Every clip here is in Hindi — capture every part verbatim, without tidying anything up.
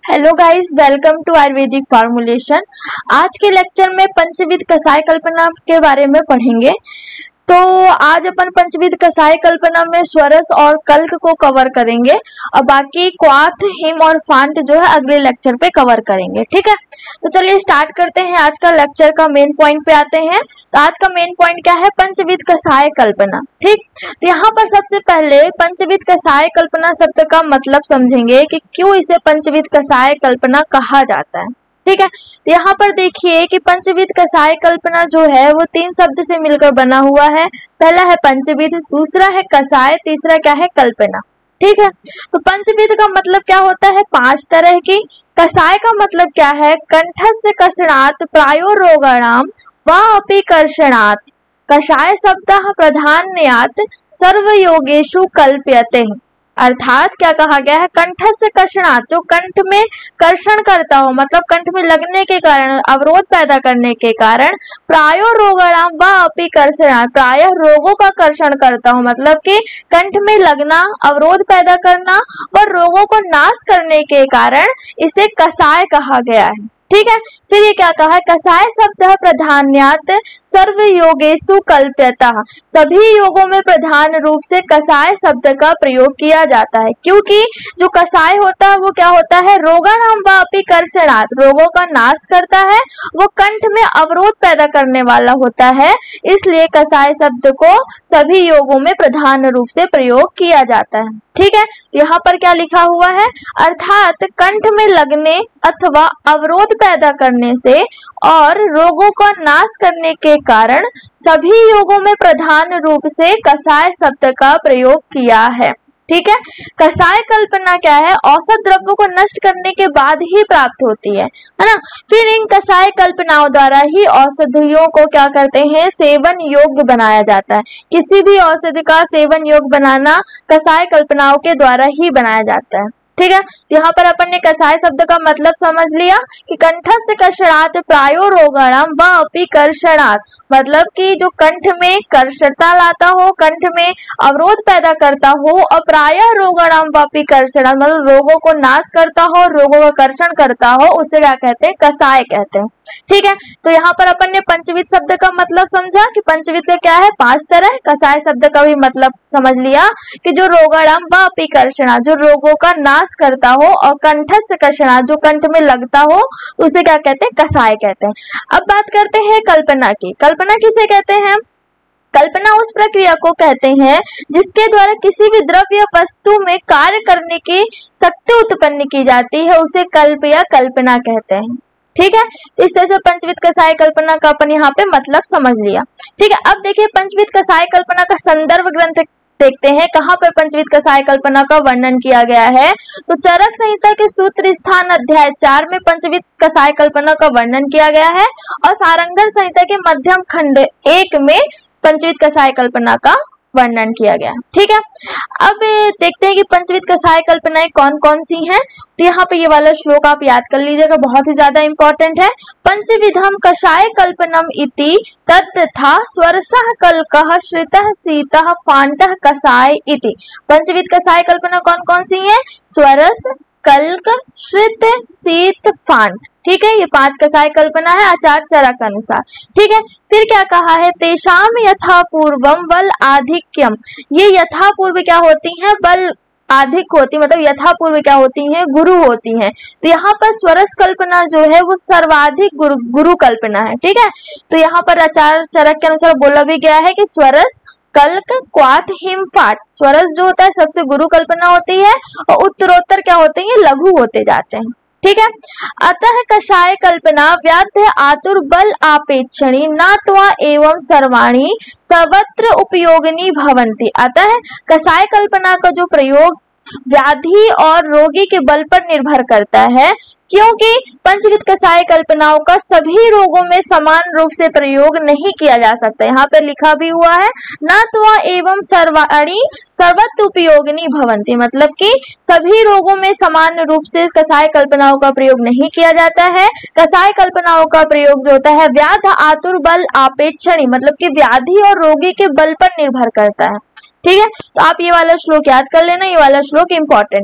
Hello guys, welcome to Ayurvedic formulation. आज के लेक्चर में पंचविध कषाय कल्पना के बारे में पढ़ेंगे। तो आज अपन पंचविध कषाय कल्पना में स्वरस और कल्क को कवर करेंगे और बाकी क्वाथ, हिम और फांट जो है अगले लेक्चर पे कवर करेंगे। ठीक है, तो चलिए स्टार्ट करते हैं। आज का लेक्चर का मेन पॉइंट पे आते हैं। तो आज का मेन पॉइंट क्या है? पंचविध कषाय कल्पना। ठीक, तो यहाँ पर सबसे पहले पंचविध कषाय कल्पना शब्द का मतलब समझेंगे कि क्यों इसे पंचविध कषाय कल्पना कहा जाता है। ठीक है, तो यहाँ पर देखिए कि पंचविध कषाय कल्पना जो है वो तीन शब्द से मिलकर बना हुआ है। पहला है पंचविध, दूसरा है कषाय, तीसरा क्या है? कल्पना। ठीक है, तो पंचविध का मतलब क्या होता है? पांच तरह की। कषाय का मतलब क्या है? कंठस्य कषणात् प्रायो रोगाणाम वा अपि कर्षणात्। कषाय शब्दः प्राधान्यात् सर्वयोगेषु कल्प्यते। अर्थात क्या कहा गया है? कंठस्य कषणात्, जो कंठ में कर्षण करता हो, मतलब कंठ में लगने के कारण, अवरोध पैदा करने के कारण, प्रायो रोगाणाम वा अपि कर्षणात्, प्रायः रोगों का कर्षण करता हो, मतलब कि कंठ में लगना, अवरोध पैदा करना और रोगों को नाश करने के कारण इसे कषाय कहा गया है। ठीक है, फिर ये क्या कहा? कषाय शब्द प्राधान्यात् सर्व योगेषु कल्प्यतः। सभी योगों में प्रधान रूप से कषाय शब्द का प्रयोग किया जाता है, क्योंकि जो कषाय होता है वो क्या होता है? रोगाणाम वा अपि कर्षणात्, रोगों का नाश करता है, वो कंठ में अवरोध पैदा करने वाला होता है, इसलिए कषाय शब्द को सभी योगों में प्रधान रूप से प्रयोग किया जाता है। ठीक है, तो यहाँ पर क्या लिखा हुआ है? अर्थात कंठ में लगने अथवा अवरोध पैदा करने से और रोगों का नाश करने के कारण सभी योगों में प्रधान रूप से कषाय शब्द का प्रयोग किया है। ठीक है, कषाय कल्पना क्या है? औषध द्रव्यों को नष्ट करने के बाद ही प्राप्त होती है, है ना। फिर इन कषाय कल्पनाओं द्वारा ही औषधियों को क्या करते हैं? सेवन योग्य बनाया जाता है। किसी भी औषधि का सेवन योग्य बनाना कषाय कल्पनाओं के द्वारा ही बनाया जाता है। ठीक है, तो यहाँ पर अपन ने कषाय शब्द का मतलब समझ लिया कि कंठस्य कषणात् प्रायो रोगाणाम वा अपि कर्षणात्, मतलब कि जो कंठ में कर्षणता लाता हो, कंठ में अवरोध पैदा करता हो, और प्रायः रोगाणाम वा अपि कर्षणात्, मतलब रोगों को नाश करता हो, रोगों का कर्षण करता हो, उसे क्या कहते हैं? कषाय कहते हैं। ठीक है, तो यहाँ पर अपन ने पंचविध शब्द का मतलब समझा कि पंचविध का क्या है? पांच तरह। कषाय शब्द का भी मतलब समझ लिया कि जो रोगाणाम वा अपि कर्षणात्, जो रोगों का नाश करता हो, और कंठस्य कषणात्, जो कंठ में लगता हो, उसे क्या कहते हैं? कषाय कहते हैं। अब बात करते हैं कल्पना की। कल्पना किसे कहते हैं? कल्पना उस प्रक्रिया को कहते हैं जिसके द्वारा किसी भी द्रव्य वस्तु में कार्य करने की शक्ति उत्पन्न की जाती है, उसे कल्प या कल्पना कहते हैं। ठीक है, इस तरह से पंचविध कषाय कल्पना का अपन यहाँ पे मतलब समझ लिया। ठीक है, अब देखिए पंचविध कषाय कल्पना का संदर्भ ग्रंथ देखते हैं, कहाँ पर पंचविध कषाय कल्पना का वर्णन किया गया है। तो चरक संहिता के सूत्र स्थान अध्याय चार में पंचविध कषाय कल्पना का वर्णन किया गया है, और सारंगधर संहिता के मध्यम खंड एक में पंचविध कषाय कल्पना का वर्णन किया गया। ठीक है, अब देखते हैं कि पंचविध कषाय कल्पनाएं कौन कौन सी हैं। तो यहाँ पे ये वाला श्लोक आप याद कर लीजिएगा, बहुत ही ज्यादा इंपॉर्टेंट है। पंचविधम कषाय कल्पनम इति तथा स्वरसः कल्कः श्रितः शीतः फांटः कषाय इति। पंचविध कषाय कल्पना कौन कौन सी है? स्वरस, कल्क, श्रित, शीत, फांट। ठीक है, ये पांच कषाय कल्पना है आचार्य चरक अनुसार। ठीक है, फिर क्या कहा है? तेषाम यथा पूर्वम बल आधिक्यम। ये यथा पूर्व क्या होती हैं? बल अधिक होती, मतलब यथा पूर्व क्या होती हैं? गुरु होती हैं। तो यहाँ पर स्वरस कल्पना जो है वो सर्वाधिक गुरु गुरु कल्पना है। ठीक है, तो यहाँ पर आचार्य चरक के अनुसार बोला भी गया है कि स्वरस, कल्क, क्वाथ, हिम, फाट, स्वरस जो होता है सबसे गुरु कल्पना होती है, और उत्तरोत्तर क्या होते हैं? लघु होते जाते हैं। ठीक है, अतः कषाय कल्पना व्याध्य आतुर बल आपेक्षणी नात्वा एवं सर्वाणी सर्वत्र उपयोगिनी भवन्ति। अतः कषाय कल्पना का जो प्रयोग व्याधि और रोगी के बल पर निर्भर करता है, क्योंकि पंचविध कषाय कल्पनाओं का सभी रोगों में समान रूप से प्रयोग नहीं किया जा सकता। यहाँ पे लिखा भी हुआ है न तो एवं सर्वाणी सर्वत्र उपयोगिनी भवन्ति, मतलब कि सभी रोगों में समान रूप से कषाय कल्पनाओं का प्रयोग नहीं किया जाता है। कषाय कल्पनाओं का प्रयोग जो होता है व्याध आतुर बल आपेक्षणी, मतलब कि व्याधि और रोगी के बल पर निर्भर करता है। ठीक है, तो आप ये वाला श्लोक याद कर लेना, ये वाला श्लोक इंपॉर्टेंट है।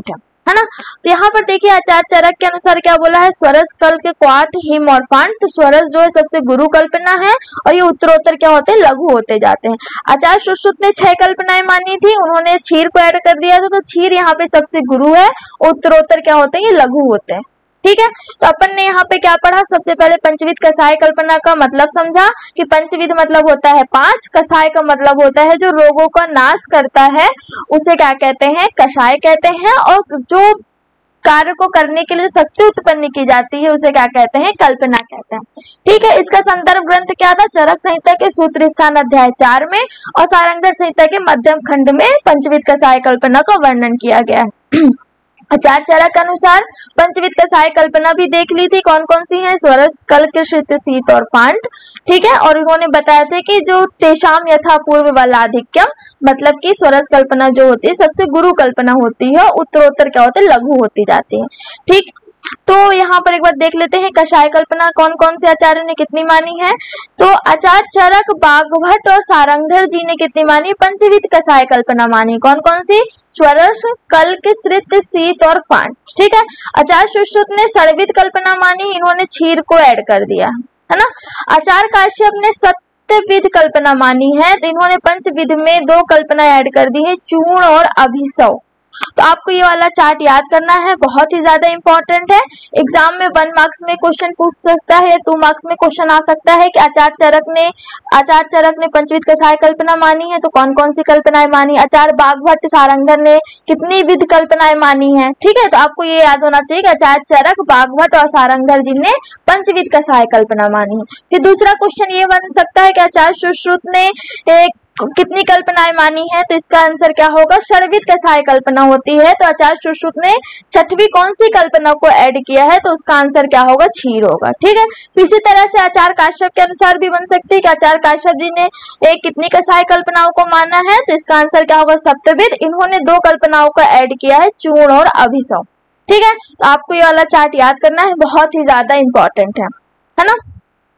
है ना। तो यहाँ पर देखिए आचार्य चरक के अनुसार क्या बोला है, स्वरस, कल्क, क्वाथ, हिम और फांड। तो स्वरस जो है सबसे गुरु कल्पना है और ये उत्तरोत्तर क्या होते हैं, लघु होते जाते हैं। आचार्य सुश्रुत ने छह कल्पनाएं मानी थी, उन्होंने क्षीर को ऐड कर दिया था, तो क्षीर यहाँ पे सबसे गुरु है, उत्तरोत्तर क्या होते हैं, ये लघु होते हैं। ठीक है, तो अपन ने यहाँ पे क्या पढ़ा, सबसे पहले पंचविध कषाय कल्पना का मतलब समझा कि पंचविध मतलब होता है पांच, कषाय का मतलब होता है जो रोगों का नाश करता है उसे क्या कहते हैं, कषाय कहते हैं, और जो कार्य को करने के लिए शक्ति उत्पन्न की जाती है उसे क्या कहते हैं, कल्पना कहते हैं। ठीक है, इसका संदर्भ ग्रंथ क्या था, चरक संहिता के सूत्र स्थान अध्याय चार में और सारंगधर संहिता के मध्यम खंड में पंचविध कषाय कल्पना का वर्णन किया गया है। आचार्य चरक के अनुसार पंचविध कषाय कल्पना भी देख ली थी, कौन कौन सी है, स्वरस, कल्क, श्रित, शीत और फांड। ठीक है, और उन्होंने बताया था कि जो तेषाम यथा पूर्व वालाधिक्यम, मतलब कि स्वरस कल्पना जो होती है सबसे गुरु कल्पना होती है, उत्तरोत्तर क्या होते हैं, लघु होती जाती है। ठीक, तो यहाँ पर एक बार देख लेते हैं कषाय कल्पना कौन कौन से आचार्यों ने कितनी मानी है। तो आचार्य चरक, बागभट्ट और सारंगधर जी ने कितनी मानी, पंचविध कषाय कल्पना मानी, कौन कौन सी, स्वरस, कल्क, श्रित, शीत और फांड। ठीक है, आचार्य सुश्रुत ने षड्विध कल्पना मानी, इन्होंने क्षीर को ऐड कर दिया, है ना। आचार्य काश्यप ने सत्यविध कल्पना मानी है, तो इन्होंने पंचविध में दो कल्पना ऐड कर दी है, चूर्ण और अभिसव। तो आपको ये वाला चार्ट याद करना है, बहुत ही ज्यादा इंपॉर्टेंट है। एग्जाम में वन मार्क्स में क्वेश्चन पूछ सकता है, टू मार्क्स में क्वेश्चन आ सकता है कि आचार्य चरक ने आचार्य चरक ने पंचविध कषाय कल्पना मानी है, तो कौन कौन सी कल्पनाएं मानी, आचार्य बागभट्ट, सारंगधर ने कितनी विध कल्पनाएं मानी है। ठीक है, तो आपको ये याद होना चाहिए कि आचार्य चरक, बागभट्ट और सारंगधर जी ने पंचविध कषाय कल्पना मानी है। फिर दूसरा क्वेश्चन ये बन सकता है कि आचार्य सुश्रुत ने एक कितनी कल्पनाएं मानी है, तो इसका आंसर क्या होगा, षड्विध कषाय कल्पना होती है। तो आचार्य सुश्रुत ने छठवीं कौन सी कल्पना को ऐड किया है, तो उसका आंसर क्या होगा, क्षीर होगा। ठीक है, इसी तरह से आचार्य काश्यप के अनुसार भी बन सकती है कि आचार्य काश्यप जी ने एक कितनी कषाय कल्पनाओं को माना है, तो इसका आंसर क्या होगा, सप्तविध। इन्होंने दो कल्पनाओं को ऐड किया है, चूर्ण और अभिसव। ठीक है, तो आपको ये वाला चार्ट याद करना है, बहुत ही ज्यादा इंपॉर्टेंट है, है ना।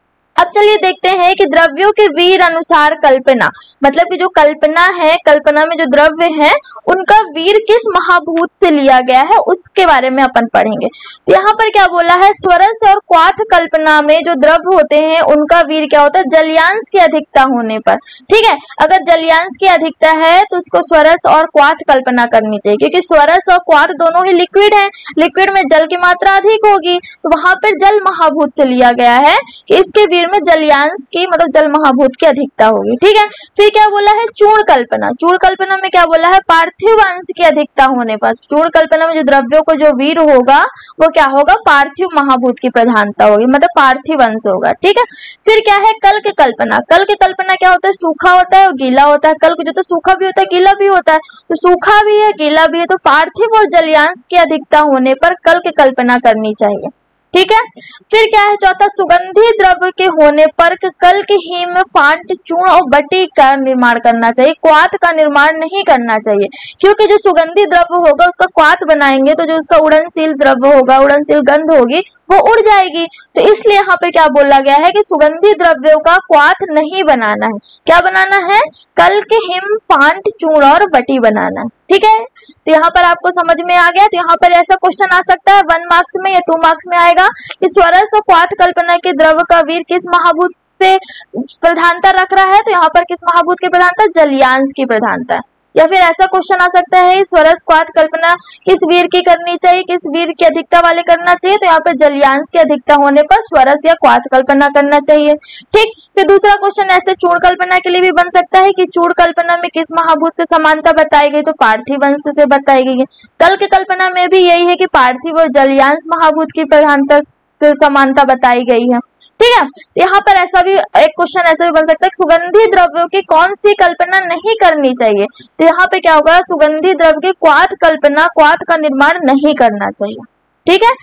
अब चलिए देखते हैं कि द्रव्यों के वीर अनुसार कल्पना, मतलब कि जो कल्पना है, कल्पना में जो द्रव्य है उनका वीर किस महाभूत से लिया गया है उसके बारे में अपन पढ़ेंगे। तो यहाँ पर क्या बोला है, स्वरस और क्वाथ कल्पना में जो द्रव्य होते हैं उनका वीर क्या होता है, जलयांश की अधिकता होने पर। ठीक है, अगर जलयांश की अधिकता है तो उसको स्वरस और क्वाथ कल्पना करनी चाहिए, क्योंकि स्वरस और क्वाथ दोनों ही लिक्विड है, लिक्विड में जल की मात्रा अधिक होगी, तो वहां पर जल महाभूत से लिया गया है कि इसके वीर में जलयांश की मतलब जल महाभूत की अधिकता होगी। ठीक है, फिर क्या बोला है, चूर्ण कल्पना। चूर्ण कल्पना में क्या बोला है, पार्थिव अंश की अधिकता होने पर। चूर्ण कल्पना में जो द्रव्यों को जो वीर होगा वो क्या होगा, पार्थिव महाभूत की प्रधानता होगी, मतलब पार्थिव अंश होगा। ठीक है, फिर क्या है, कल्क कल्पना। कल्क कल्पना क्या होता है, सूखा होता है और गीला होता है। कल्क जो तो सूखा भी होता है, गीला भी होता है, तो सूखा भी है, गीला भी है, तो पार्थिव और जलयांश की अधिकता होने पर कल्क कल्पना करनी चाहिए। ठीक है, फिर क्या है, चौथा, सुगंधी द्रव्य के होने पर कल्क, हिम, फांट, चूर्ण और बटी का निर्माण करना चाहिए, क्वाथ का निर्माण नहीं करना चाहिए, क्योंकि जो सुगंधी द्रव्य होगा उसका क्वाथ बनाएंगे तो जो उसका उड़नशील द्रव्य होगा, उड़नशील गंध होगी, वो उड़ जाएगी। तो इसलिए यहाँ पे क्या बोला गया है कि सुगंधी द्रव्यों का क्वाथ नहीं बनाना है, क्या बनाना है, कल्क, हिम, फांट, चूर्ण और बटी बनाना है। ठीक है, तो यहाँ पर आपको समझ में आ गया। तो यहाँ पर ऐसा क्वेश्चन आ सकता है वन मार्क्स में या टू मार्क्स में आएगा कि स्वरस और क्वाथ कल्पना के द्रव्य का वीर किस महाभूत से प्रधानता रख रहा है, तो यहाँ पर किस महाभूत की प्रधानता, जलयांश की प्रधानता है। या फिर ऐसा क्वेश्चन आ सकता है स्वरस क्वाथ कल्पना किस वीर की करनी चाहिए, किस वीर की अधिकता वाले करना चाहिए, तो यहाँ पे जलयांश की अधिकता होने पर स्वरस या क्वाथ कल्पना करना चाहिए। ठीक, फिर दूसरा क्वेश्चन ऐसे चूर्ण कल्पना के लिए भी बन सकता है कि चूर्ण कल्पना में किस महाभूत से समानता बताई गई, तो पार्थिव अंश से बताई गई है। कल्क कल्पना में भी यही है कि पार्थिव और जलयांश महाभूत की प्रधानता से समानता बताई गई है। ठीक है, यहाँ पर ऐसा भी एक क्वेश्चन ऐसा भी बन सकता है सुगंधी द्रव्यों की कौन सी कल्पना नहीं करनी चाहिए, तो यहाँ पे क्या होगा, सुगंधी द्रव्य की क्वाथ कल्पना, क्वाथ का निर्माण नहीं करना चाहिए। ठीक है,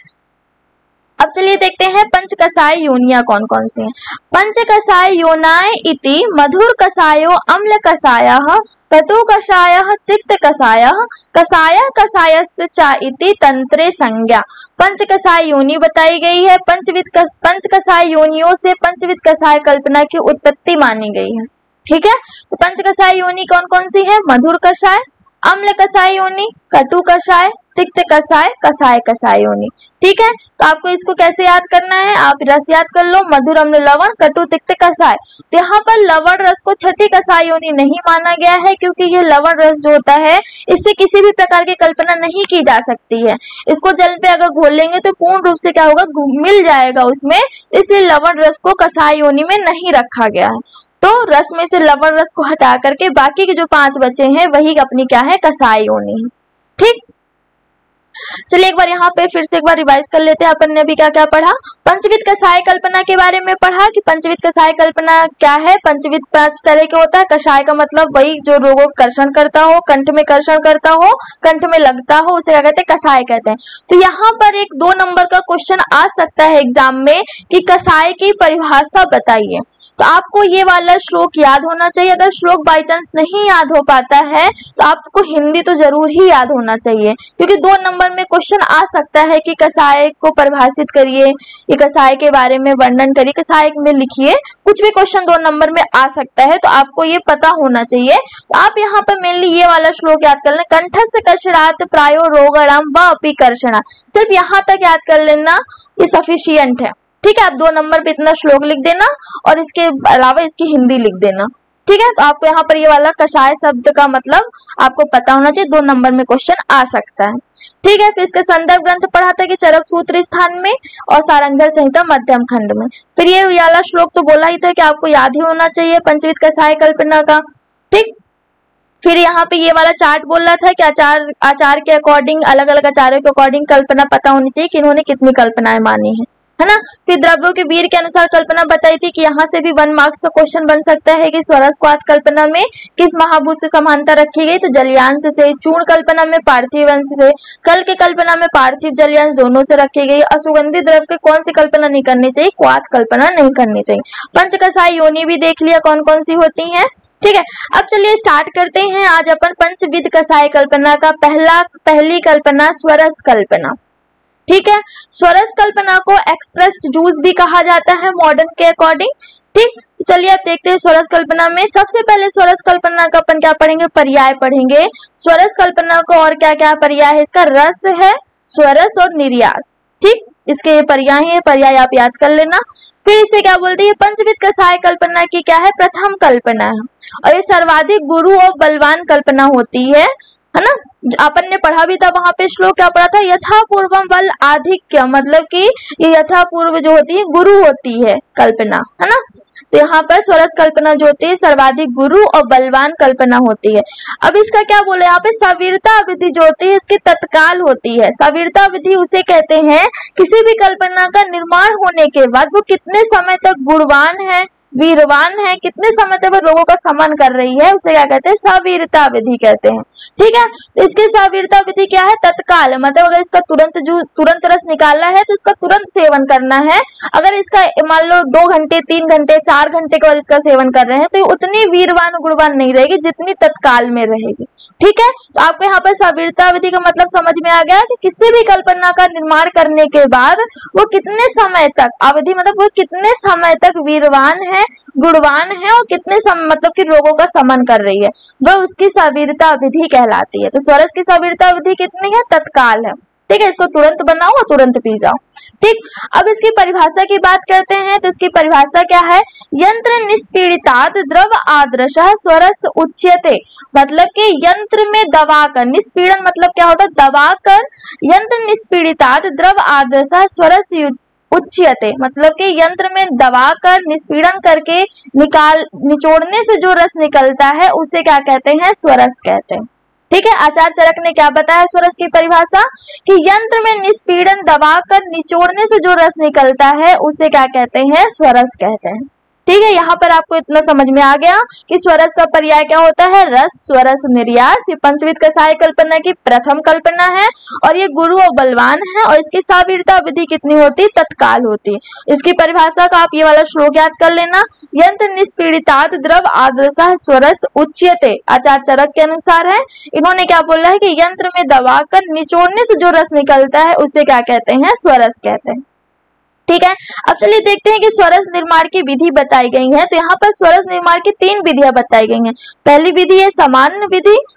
अब चलिए देखते हैं पंचकषाय योनियां कौन कौन सी हैं। पंचकषाय योनाय इति मधुर कषायो अम्ल कषायः कटु कषायः तिक्त कषायः कषाय कषायस्य च इति तंत्रे संज्ञा। पंचकषाय योनि बताई गई है। पंचविध पंचकषाय योनियों से पंचविध कषाय कल्पना की उत्पत्ति मानी गई है। ठीक है, तो पंचकषाय योनि कौन कौन सी है, मधुर कषाय, अम्ल कषाय योनि, कटु कषाय, तिक्त कसाय कसाय कसायोनी। ठीक है, तो आपको इसको कैसे याद करना है, आप रस याद कर लो, मधुर अम्ल लवण कटु तिक्त कसाय। तो यहाँ पर लवण रस को छठी कसायोनी नहीं माना गया है, क्योंकि ये लवण रस जो होता है इससे किसी भी प्रकार की कल्पना नहीं की जा सकती है। इसको जल पे अगर घोल लेंगे तो पूर्ण रूप से क्या होगा, मिल जाएगा उसमें, इसलिए लवण रस को कसाय योनि में नहीं रखा गया है। तो रस में से लवण रस को हटा करके बाकी के जो पांच बचे हैं वही अपनी क्या है, कसाय योनि है। ठीक, चलिए एक बार यहाँ पे फिर से एक बार रिवाइज कर लेते हैं। अपन ने अभी क्या क्या पढ़ा, पंचविध कषाय कल्पना के बारे में पढ़ा कि पंचविध कषाय कल्पना क्या है। पंचविध पांच तरह के होता है। कषाय का मतलब वही जो रोगों को कर्षण करता हो, कंठ में कर्षण करता हो, कंठ में लगता हो, उसे क्या कहते हैं, कषाय कहते हैं। तो यहाँ पर एक दो नंबर का क्वेश्चन आ सकता है एग्जाम में कि कषाय की परिभाषा बताइए। तो आपको ये वाला श्लोक याद होना चाहिए। अगर श्लोक बाई चांस नहीं याद हो पाता है तो आपको हिंदी तो जरूर ही याद होना चाहिए, क्योंकि दो नंबर में क्वेश्चन आ सकता है कि कषाय को परिभाषित करिए, ये कषाय के बारे में वर्णन करिए, कषाय में लिखिए, कुछ भी क्वेश्चन दो नंबर में आ सकता है, तो आपको ये पता होना चाहिए। तो आप यहाँ पर मेनली ये वाला श्लोक याद कर लेना, कंठस्य कर्षणात् प्रायो रोगणम व अपि कर्षणा, सिर्फ यहाँ तक याद कर लेना, ये सफिशियंट है। ठीक है, आप दो नंबर पे इतना श्लोक लिख देना और इसके अलावा इसकी हिंदी लिख देना। ठीक है, तो आपको यहाँ पर ये वाला कषाय शब्द का मतलब आपको पता होना चाहिए, दो नंबर में क्वेश्चन आ सकता है। ठीक है, फिर इसका संदर्भ ग्रंथ पढ़ा था कि चरक सूत्र स्थान में और सारंगधर संहिता मध्यम खंड में। फिर ये वाला श्लोक तो बोला ही था कि आपको याद ही होना चाहिए पंचविध कषाय कल्पना का। ठीक, फिर यहाँ पे ये वाला चार्ट बोल रहा था कि आचार आचार के अकॉर्डिंग, अलग अलग आचार्यों के अकॉर्डिंग कल्पना पता होनी चाहिए कि इन्होंने कितनी कल्पनाएं मानी है, है ना। फिर द्रव्यों के वीर के अनुसार कल्पना बताई थी कि यहाँ से भी वन मार्क्स का क्वेश्चन बन सकता है कि स्वरस्वात कल्पना में किस महाभूत से समानता रखी गई। तो जलयांश से, चूर्ण कल्पना में पार्थिव अंश से, कल के कल्पना में पार्थिव जलयांश दोनों से रखी गई। असुगंधित द्रव्य के कौन सी कल्पना नहीं करनी चाहिए, क्वाथ कल्पना नहीं करनी चाहिए। पंचकषाय योनि भी देख लिया कौन कौन सी होती है। ठीक है, अब चलिए स्टार्ट करते हैं आज अपन पंचविध कषाय कल्पना का पहला पहली कल्पना स्वरस कल्पना। ठीक है, स्वरस कल्पना को एक्सप्रेस्ड जूस भी कहा जाता है मॉडर्न के अकॉर्डिंग। ठीक, तो चलिए अब देखते हैं स्वरस कल्पना में। सबसे पहले स्वरस कल्पना का अपन क्या पढ़ेंगे, पर्याय पढ़ेंगे। स्वरस कल्पना को और क्या क्या पर्याय है, इसका रस है, स्वरस और निर्यास। ठीक, इसके ये पर्याय है, पर्याय आप याद कर लेना। फिर इसे क्या बोलते हैं, पंचविध कषाय कल्पना की क्या है, प्रथम कल्पना है और ये सर्वाधिक गुरु और बलवान कल्पना होती है, है ना। अपन ने पढ़ा भी था वहां पे श्लोक क्या पढ़ा था, यथा पूर्वम बल आधिक्य, मतलब कि ये यथा पूर्व जो होती है गुरु होती है कल्पना, है ना। तो यहाँ पर स्वरस कल्पना जो होती है सर्वाधिक गुरु और बलवान कल्पना होती है। अब इसका क्या बोले यहाँ पे, सवीरता विधि जो होती है इसकी तत्काल होती है। सवीरता विधि उसे कहते हैं किसी भी कल्पना का निर्माण होने के बाद वो कितने समय तक गुणवान है, वीरवान है, कितने समय तक वो रोगों का समन कर रही है, उसे क्या कहते हैं, सवीरता विधि कहते हैं। ठीक है, तो इसकी सवीरता विधि क्या है, तत्काल, मतलब अगर इसका तुरंत जो तुरंत रस निकालना है तो इसका तुरंत सेवन करना है। अगर इसका मान लो दो घंटे तीन घंटे चार घंटे के बाद इसका सेवन कर रहे हैं तो उतनी वीरवान गुणवान नहीं रहेगी जितनी तत्काल में रहेगी। ठीक है, तो आपको यहाँ पर सवीरता विधि का मतलब समझ में आ गया कि किसी भी कल्पना का निर्माण करने के बाद वो कितने समय तक, अवधि मतलब वो कितने समय तक वीरवान है, गुणवान है और कितने सम, मतलब कि रोगों का समन कर रही है, वह उसकी सवीरता विधि कहलाती है। तो स्वरस की सवीरता विधि कितनी है, तत्काल है। ठीक है, इसको तुरंत बनाओ और तुरंत पी जाओ। ठीक, अब इसकी परिभाषा की बात करते हैं तो इसकी परिभाषा क्या है, यंत्र निष्पीड़ितात् द्रव आदर्शः स्वरस उच्यते, मतलब कि यंत्र में दबाकर, निष्पीड़न मतलब क्या होता है, दबाकर, यंत्र निष्पीड़ितात् द्रव आदर्शः स्वरस उच्यते, मतलब कि यंत्र में दबाकर निष्पीड़न करके निकाल निचोड़ने से जो रस निकलता है उसे क्या कहते हैं, स्वरस कहते हैं। ठीक है, आचार्य चरक ने क्या बताया स्वरस की परिभाषा कि यंत्र में निष्पीड़न दबाकर निचोड़ने से जो रस निकलता है उसे क्या कहते हैं, स्वरस कहते हैं। ठीक है, यहाँ पर आपको इतना समझ में आ गया कि स्वरस का पर्याय क्या होता है, रस, स्वरस, निर्यास। ये पंचविध कषाय कल्पना की प्रथम कल्पना है और ये गुरु और बलवान है और इसकी सवीरता विधि कितनी होती, तत्काल होती। इसकी परिभाषा का आप ये वाला श्लोक याद कर लेना, यंत्र निष्पीड़ितात् द्रव आदर्शः स्वरस उच्यते, आचार्य चरक के अनुसार है। इन्होंने क्या बोला है कि यंत्र में दबाकर निचोड़ने से जो रस निकलता है उसे क्या कहते हैं, स्वरस कहते हैं। ठीक है, अब चलिए देखते हैं कि स्वरस निर्माण की विधि बताई गई है। तो यहाँ पर स्वरस निर्माण की तीन विधियां बताई गई हैं। पहली विधि है सामान्य विधि,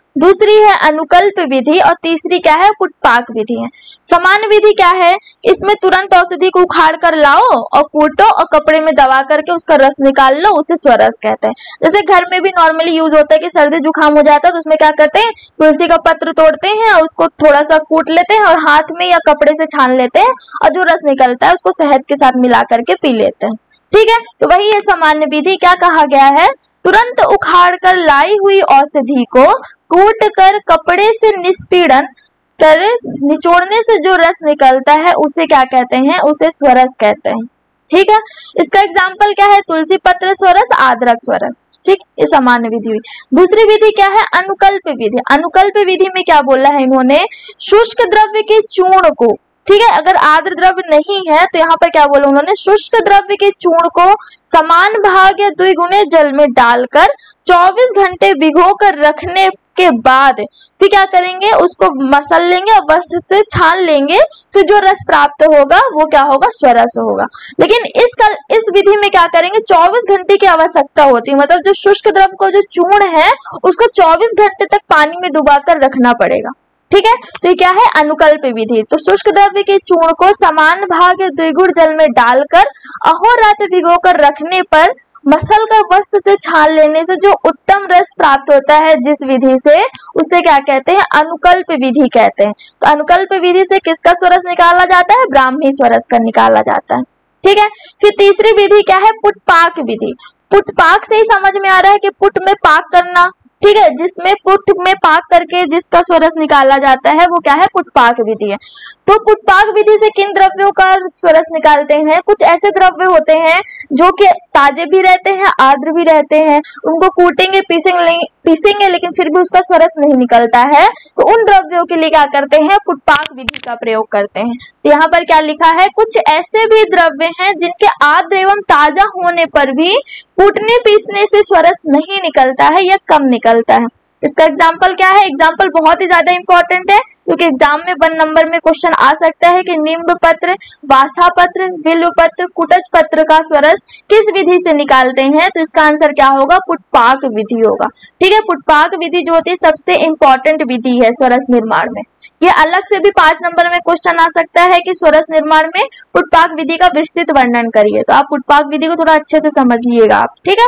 दूसरी है अनुकल्प विधि और तीसरी क्या है, पुटपाक विधि है। समान विधि क्या है, इसमें तुरंत औषधि को उखाड़ कर लाओ और कूटो और कपड़े में दबा करके उसका रस निकाल लो, उसे स्वरस कहते हैं। जैसे घर में भी नॉर्मली यूज होता है कि सर्दी जुकाम हो जाता है तो उसमें क्या करते हैं, तुलसी का पत्र तोड़ते हैं और उसको थोड़ा सा कूट लेते हैं और हाथ में या कपड़े से छान लेते हैं और जो रस निकलता है उसको शहद के साथ मिला करके पी लेते हैं। ठीक है, तो वही है सामान्य विधि। क्या कहा गया है, तुरंत उखाड़ कर लाई हुई औषधि को कूट कर कपड़े से निष्पीड़न कर निचोड़ने से जो रस निकलता है उसे क्या कहते हैं, उसे स्वरस कहते हैं। ठीक है, इसका एग्जाम्पल क्या है, तुलसी पत्र स्वरस, अदरक स्वरस। ठीक, ये सामान्य विधि हुई। दूसरी विधि क्या है, अनुकल्प विधि। अनुकल्प विधि में क्या बोला है इन्होंने, शुष्क द्रव्य के चूर्ण को, ठीक है, अगर आर्द्र द्रव्य नहीं है तो यहाँ पर क्या बोला उन्होंने, शुष्क द्रव्य के चूर्ण को समान भाग या द्विगुने जल में डालकर चौबीस घंटे भिगो कर रखने के बाद फिर क्या करेंगे, उसको मसल लेंगे और वस्त्र से छान लेंगे, फिर जो रस प्राप्त होगा वो क्या होगा, स्वरस होगा। लेकिन इस कल इस विधि में क्या करेंगे, चौबीस घंटे की आवश्यकता होती है, मतलब जो शुष्क द्रव्य को जो चूर्ण है उसको चौबीस घंटे तक पानी में डुबा कर रखना पड़ेगा। ठीक है, तो ये क्या है, अनुकल्प विधि। तो शुष्क द्रव्य के चूर्ण को समान भाग द्विगुण जल में डालकर अहोरात्र भिगोकर रखने पर मसल कर वस्त्र से छान लेने से जो उत्तम रस प्राप्त होता है जिस विधि से, उसे क्या कहते हैं, अनुकल्प विधि कहते हैं। तो अनुकल्प विधि से किसका स्वरस निकाला जाता है, ब्राह्मी स्वरस का निकाला जाता है। ठीक है, फिर तीसरी विधि क्या है, पुटपाक विधि। पुटपाक से ही समझ में आ रहा है कि पुट में पाक करना, ठीक है, जिसमें पुट में पाक करके जिसका स्वरस निकाला जाता है वो क्या है, पुटपाक विधि है। तो पुटपाक विधि से किन द्रव्यों का स्वरस निकालते हैं, कुछ ऐसे द्रव्य होते हैं जो कि ताजे भी रहते हैं, आर्द्र भी रहते हैं, उनको कूटेंगे पीसेंगे पीसेंगे लेकिन फिर भी उसका स्वरस नहीं निकलता है, तो उन द्रव्यों के लिए क्या करते हैं, पुटपाक विधि का प्रयोग करते हैं। तो यहाँ पर क्या लिखा है, कुछ ऐसे भी द्रव्य हैं जिनके आर्द्र एवं ताजा होने पर भी कूटने पीसने से स्वरस नहीं निकलता है या कम निकलता है। इसका एग्जाम्पल क्या है, एग्जाम्पल बहुत ही ज्यादा इंपॉर्टेंट है क्योंकि एग्जाम में वन नंबर में क्वेश्चन आ सकता है कि निम्ब पत्र, वासा पत्र, बिल्व पत्र, कुटज पत्र का स्वरस किस विधि से निकालते हैं, तो इसका आंसर क्या होगा, पुटपाक विधि होगा। ठीक है, पुटपाक विधि जो होती है सबसे इंपॉर्टेंट विधि है स्वरस निर्माण में। ये अलग से भी पांच नंबर में क्वेश्चन आ सकता है कि स्वरस निर्माण में पुटपाक विधि का विस्तृत वर्णन करिए, तो आप पुटपाक विधि को थोड़ा अच्छे से समझिएगा आप। ठीक है,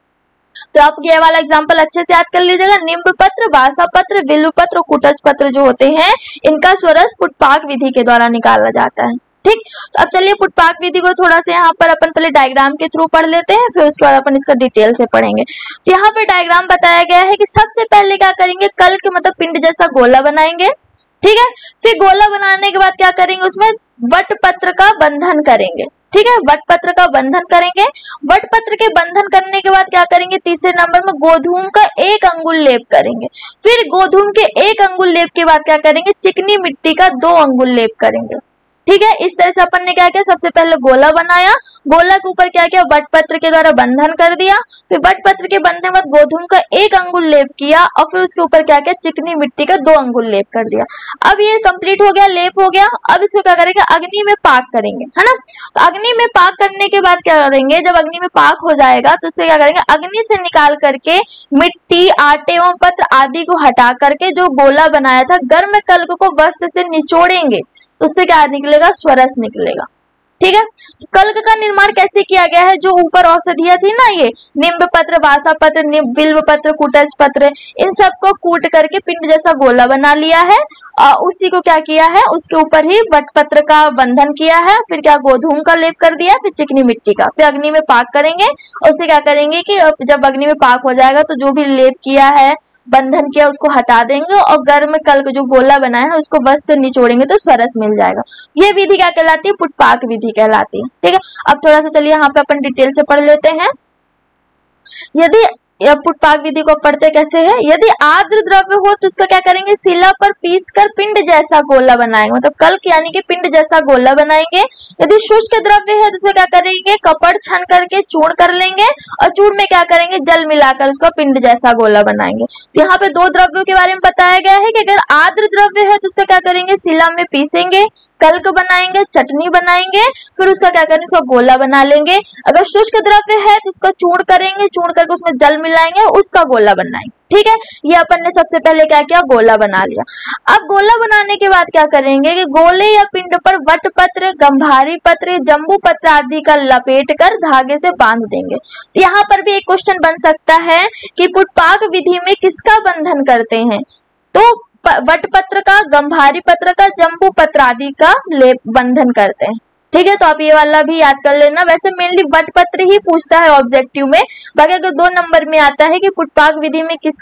तो आप ये वाला एग्जांपल अच्छे से याद कर लीजिएगा। निम्ब पत्र, वासा पत्र, बिल्व पत्र और कुटज पत्र जो होते हैं इनका स्वरस पुटपाक विधि के द्वारा निकाला जाता है। ठीक, तो अब चलिए पुटपाक विधि को थोड़ा सा यहाँ पर अपन पहले डायग्राम के थ्रू पढ़ लेते हैं, फिर उसके बाद अपन इसका डिटेल से पढ़ेंगे। तो यहाँ पे डायग्राम बताया गया है कि सबसे पहले क्या करेंगे, कल के मतलब पिंड जैसा गोला बनाएंगे। ठीक है, फिर गोला बनाने के बाद क्या करेंगे, उसमें वट पत्र का बंधन करेंगे। ठीक है, वट पत्र का बंधन करेंगे। वट पत्र के बंधन करने के बाद क्या करेंगे, तीसरे नंबर में गोधूम का एक अंगुल लेप करेंगे। फिर गोधूम के एक अंगुल लेप के बाद क्या करेंगे, चिकनी मिट्टी का दो अंगुल लेप करेंगे। ठीक है, इस तरह से अपन ने क्या किया, सबसे पहले गोला बनाया, गोला के ऊपर क्या किया, वट पत्र के द्वारा बंधन कर दिया, फिर वट पत्र के बंधन के बाद गोधूम का एक अंगुल लेप किया और फिर उसके ऊपर क्या किया, चिकनी मिट्टी का दो अंगुल लेप कर दिया। अब ये कंप्लीट हो गया, लेप हो गया। अब इसको क्या करेंगे, अग्नि में पाक करेंगे, है ना। तो अग्नि में पाक करने के बाद क्या करेंगे, जब अग्नि में पाक हो जाएगा तो उससे क्या करेंगे, अग्नि से निकाल करके मिट्टी, आटे एवं पत्र आदि को हटा करके जो गोला बनाया था गर्म कल्क को वस्त्र से निचोड़ेंगे, उससे क्या निकलेगा, स्वरस निकलेगा। ठीक है, तो कल्क का निर्माण कैसे किया गया है, जो ऊपर औषधियां थी ना, ये निम्ब पत्र, वासा पत्र, बिल्व पत्र, कुटज पत्र, इन सबको कूट करके पिंड जैसा गोला बना लिया है और उसी को क्या किया है, उसके ऊपर ही वट पत्र का बंधन किया है, फिर क्या गोधूम का लेप कर दिया, फिर चिकनी मिट्टी का, फिर अग्नि में पाक करेंगे। और उससे क्या करेंगे कि जब अग्नि में पाक हो जाएगा तो जो भी लेप किया है, बंधन किया, उसको हटा देंगे और गर्म कल्क जो गोला बनाया है उसको बस से निचोड़ेंगे तो स्वरस मिल जाएगा। ये विधि क्या कहलाती है, पुटपाक विधि कहलाती है। ठीक है, अब थोड़ा सा चलिए यहाँ पे अपन डिटेल से पढ़ लेते हैं। यदि पुटपाक विधि को पढ़ते कैसे है, यदि आर्द्र द्रव्य हो तो उसका क्या करेंगे, शिला पर पीसकर पिंड जैसा गोला बनाएंगे, मतलब कल्क यानी कि पिंड जैसा गोला बनाएंगे। यदि शुष्क द्रव्य है तो उसका क्या करेंगे, कपड़ छन करके चूर्ण कर लेंगे और चूर्ण में क्या करेंगे, जल मिलाकर उसका पिंड जैसा गोला बनाएंगे। तो यहाँ पे दो द्रव्यों के बारे में बताया गया है कि अगर आर्द्र द्रव्य है तो उसका क्या करेंगे, शिला में पीसेंगे, कल्क बनाएंगे, चटनी बनाएंगे, फिर उसका क्या करेंगे, उसका गोला बना लेंगे। अगर शुष्क द्रव्य है तो उसका चूर्ण करेंगे, चूर्ण करके उसमें जल मिलाएंगे, उसका गोला बनाएंगे। ठीक है, ये अपन ने सबसे पहले क्या किया, गोला बना लिया। अब गोला बनाने के बाद क्या करेंगे कि गोले या पिंड पर वट पत्र, गंभारी पत्र, जम्बू पत्र आदि का लपेट कर धागे से बांध देंगे। तो यहाँ पर भी एक क्वेश्चन बन सकता है कि पुटपाक विधि में किसका बंधन करते हैं, तो वट पत्र का, गंभारी पत्र का, जम्बू पत्र आदि का लेप बंधन करते हैं। ठीक है, तो आप ये वाला भी याद कर लेना। वैसे मेनली वट पत्र ही पूछता है ऑब्जेक्टिव में, बाकी अगर दो नंबर में आता है कि पुटपाक विधि में किस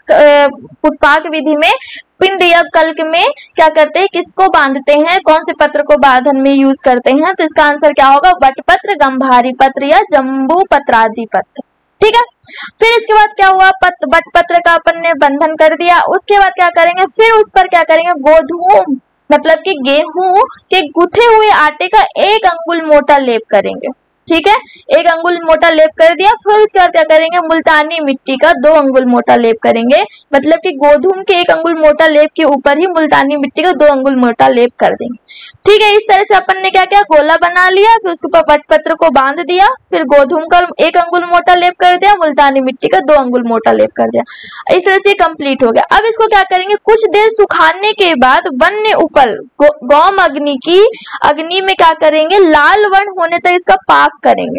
पुटपाक विधि में पिंड या कल्क में क्या करते हैं, किसको बांधते हैं, कौन से पत्र को बांधन में यूज करते हैं, तो इसका आंसर क्या होगा, वट पत्र, गंभारी पत्र या जम्बू पत्र आदि पत्र। ठीक है, फिर इसके बाद क्या हुआ, पत, वट पत्र का अपन ने बंधन कर दिया। उसके बाद क्या करेंगे, फिर उस पर क्या करेंगे, गोधूम मतलब कि गेहूं के गुथे हुए आटे का एक अंगुल मोटा लेप करेंगे। ठीक है, एक अंगुल मोटा लेप कर दिया। फिर उसके बाद क्या करेंगे, मुल्तानी मिट्टी का दो अंगुल मोटा लेप करेंगे, मतलब कि गोधूम के एक अंगुल मोटा लेप के ऊपर ही मुल्तानी मिट्टी का दो अंगुल मोटा लेप कर देंगे। ठीक है, इस तरह से अपन ने क्या क्या गोला बना लिया, फिर उसके ऊपर वट पत्र को बांध दिया, फिर गोधूम का एक अंगुल मोटा लेप कर दिया, मुल्तानी मिट्टी का दो अंगुल मोटा लेप कर दिया। इस तरह से कंप्लीट हो गया। अब इसको क्या करेंगे, कुछ देर सुखाने के बाद वन्य उपल गौम अग्नि की अग्नि में क्या करेंगे, लाल वर्ण होने तक इसका पाक करेंगे।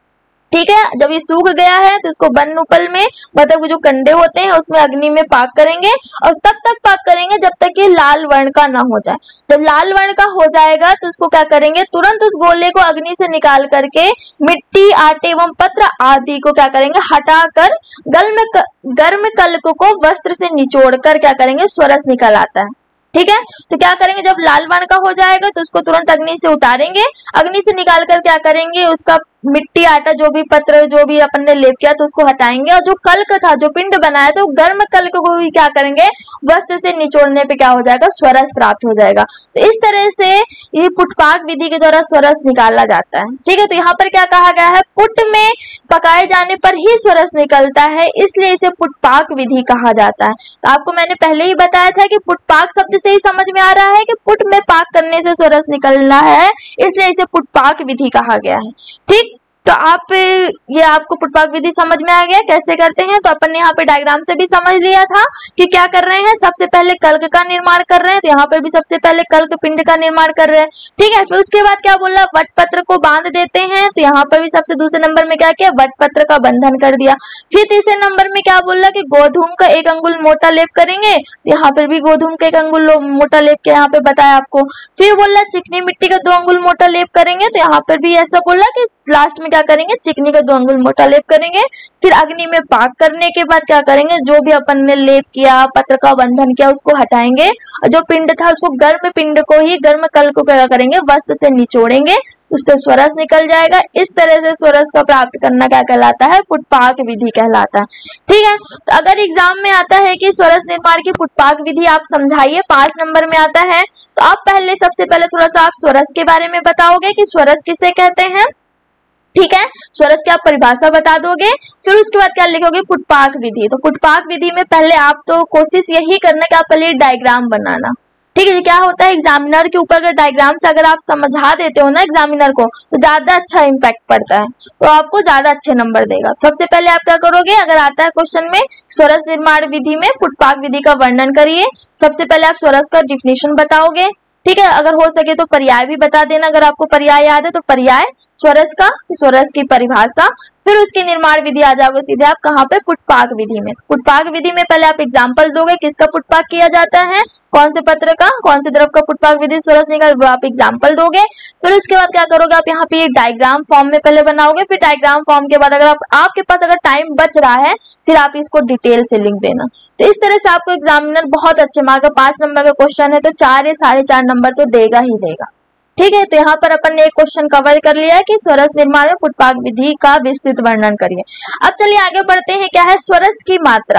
ठीक है, जब ये सूख गया है तो इसको वन उपल में, मतलब जो कंडे होते हैं उसमें अग्नि में पाक करेंगे, और तब तक पाक करेंगे जब तक ये लाल वर्ण का ना हो जाए। जब लाल वर्ण का हो जाएगा तो उसको क्या करेंगे, तुरंत उस गोले को अग्नि से निकाल करके मिट्टी, आटे एवं पत्र आदि को क्या करेंगे, हटाकर गर्म गर्म कल्क को वस्त्र से निचोड़ कर क्या करेंगे, स्वरस निकल आता है। ठीक है, तो क्या करेंगे, जब लाल वर्ण का हो जाएगा तो उसको तुरंत अग्नि से उतारेंगे, अग्नि से निकाल कर क्या करेंगे, उसका मिट्टी, आटा, जो भी पत्र जो भी अपन ने लेप किया तो उसको हटाएंगे, और जो कल्क था, जो पिंड बनाया था, वो गर्म कल्क को भी क्या करेंगे, वस्त्र से निचोड़ने पे क्या हो जाएगा, स्वरस प्राप्त हो जाएगा। तो इस तरह से ये पुटपाक विधि के द्वारा स्वरस निकाला जाता है। ठीक है, तो यहाँ पर क्या कहा गया है, पुट में पकाए जाने पर ही स्वरस निकलता है, इसलिए इसे पुटपाक विधि कहा जाता है। तो आपको मैंने पहले ही बताया था कि पुटपाक शब्द से ही समझ में आ रहा है कि पुट में पाक करने से स्वरस निकलना है, इसलिए इसे पुटपाक विधि कहा गया है। ठीक, तो आप ये आपको पुटपाक विधि समझ में आ गया कैसे करते हैं। तो अपन ने यहाँ पे डायग्राम से भी समझ लिया था कि क्या कर रहे हैं, सबसे पहले कल्क का निर्माण कर रहे हैं, तो यहाँ पर भी सबसे पहले कल्क पिंड का निर्माण कर रहे हैं। ठीक है, फिर उसके बाद क्या बोला, वट पत्र को बांध देते हैं, तो यहाँ पर भी सबसे दूसरे नंबर में क्या किया, वट पत्र का बंधन कर दिया। फिर तीसरे नंबर में क्या बोला कि गोधूम का एक अंगुल मोटा लेप करेंगे, तो यहाँ पर भी गोधूम का एक अंगुल मोटा लेप के यहाँ पे बताया आपको। फिर बोला चिकनी मिट्टी का दो अंगुल मोटा लेप करेंगे, तो यहाँ पर भी ऐसा बोला कि लास्ट में क्या करेंगे, चिकनी का दो अंगुल मोटा लेप करेंगे। फिर अग्नि में पाक करने के बाद क्या करेंगे, जो भी अपन ने लेप किया, पत्र का बंधन किया, उसको हटाएंगे, और जो पिंड था उसको गर्म पिंड को ही, गर्म कल को क्या करेंगे, वस्त्र से निचोड़ेंगे, उससे स्वरस निकल जाएगा। इस तरह से स्वरस का प्राप्त करना क्या कहलाता है, पुटपाक विधि कहलाता है। ठीक है, तो अगर एग्जाम में आता है कि स्वरस निर्माण की पुटपाक विधि आप समझाइए, पांच नंबर में आता है, तो आप पहले सबसे पहले थोड़ा सा आप स्वरस के बारे में बताओगे कि स्वरस किसे कहते हैं। ठीक है, स्वरस की आप परिभाषा बता दोगे, फिर उसके बाद क्या लिखोगे, पुटपाक विधि। तो पुटपाक विधि में पहले आप तो कोशिश यही करना कि आप पहले डायग्राम बनाना। ठीक है, क्या होता है एग्जामिनर के ऊपर अगर डायग्राम से अगर आप समझा देते हो ना एग्जामिनर को, तो ज्यादा अच्छा इम्पैक्ट पड़ता है, तो आपको ज्यादा अच्छे नंबर देगा। सबसे पहले आप क्या करोगे, अगर आता है क्वेश्चन में स्वरस निर्माण विधि में पुटपाक विधि का वर्णन करिए, सबसे पहले आप स्वरस का डिफिनेशन बताओगे। ठीक है, अगर हो सके तो पर्याय भी बता देना, अगर आपको पर्याय याद है तो पर्याय स्वरस का, स्वरस की परिभाषा, फिर उसकी निर्माण विधि आ जाओगे सीधे आप कहाँ पे, पुटपाक विधि में। पुटपाक विधि में पहले आप एग्जाम्पल दोगे, किसका पुटपाक किया जाता है, कौन से पत्र का, कौन से द्रव का पुटपाक विधि स्वरस निकल, वो आप एग्जाम्पल दोगे। फिर उसके बाद क्या करोगे, आप यहाँ पे डायग्राम फॉर्म में पहले बनाओगे, फिर डायग्राम फॉर्म के बाद अगर आप, आपके पास अगर टाइम बच रहा है, फिर आप इसको डिटेल से लिख देना। तो इस तरह से आपको एग्जामिनर बहुत अच्छे मार्क, पांच नंबर का क्वेश्चन है तो चार या साढ़े चार नंबर तो देगा ही देगा। ठीक है, तो यहाँ पर अपन ने एक क्वेश्चन कवर कर लिया है कि स्वरस निर्माण में पुटपाक विधि का विस्तृत वर्णन करिए। अब चलिए आगे बढ़ते हैं, क्या है स्वरस की मात्रा।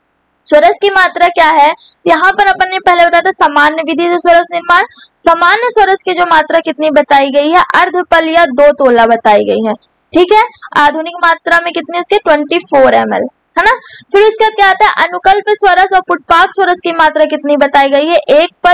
स्वरस की मात्रा क्या है, यहाँ पर अपन ने पहले बताया था सामान्य विधि से स्वरस निर्माण। सामान्य स्वरस की जो मात्रा कितनी बताई गई है, अर्धपल या दो तोला बताई गई है। ठीक है, आधुनिक मात्रा में कितने उसके ट्वेंटी फोर एम एल है ना। फिर इसके बाद क्या आता है, अनुकल्प स्वरस और पुटपाक स्वरस की मात्रा कितनी बताई गई है, एक पल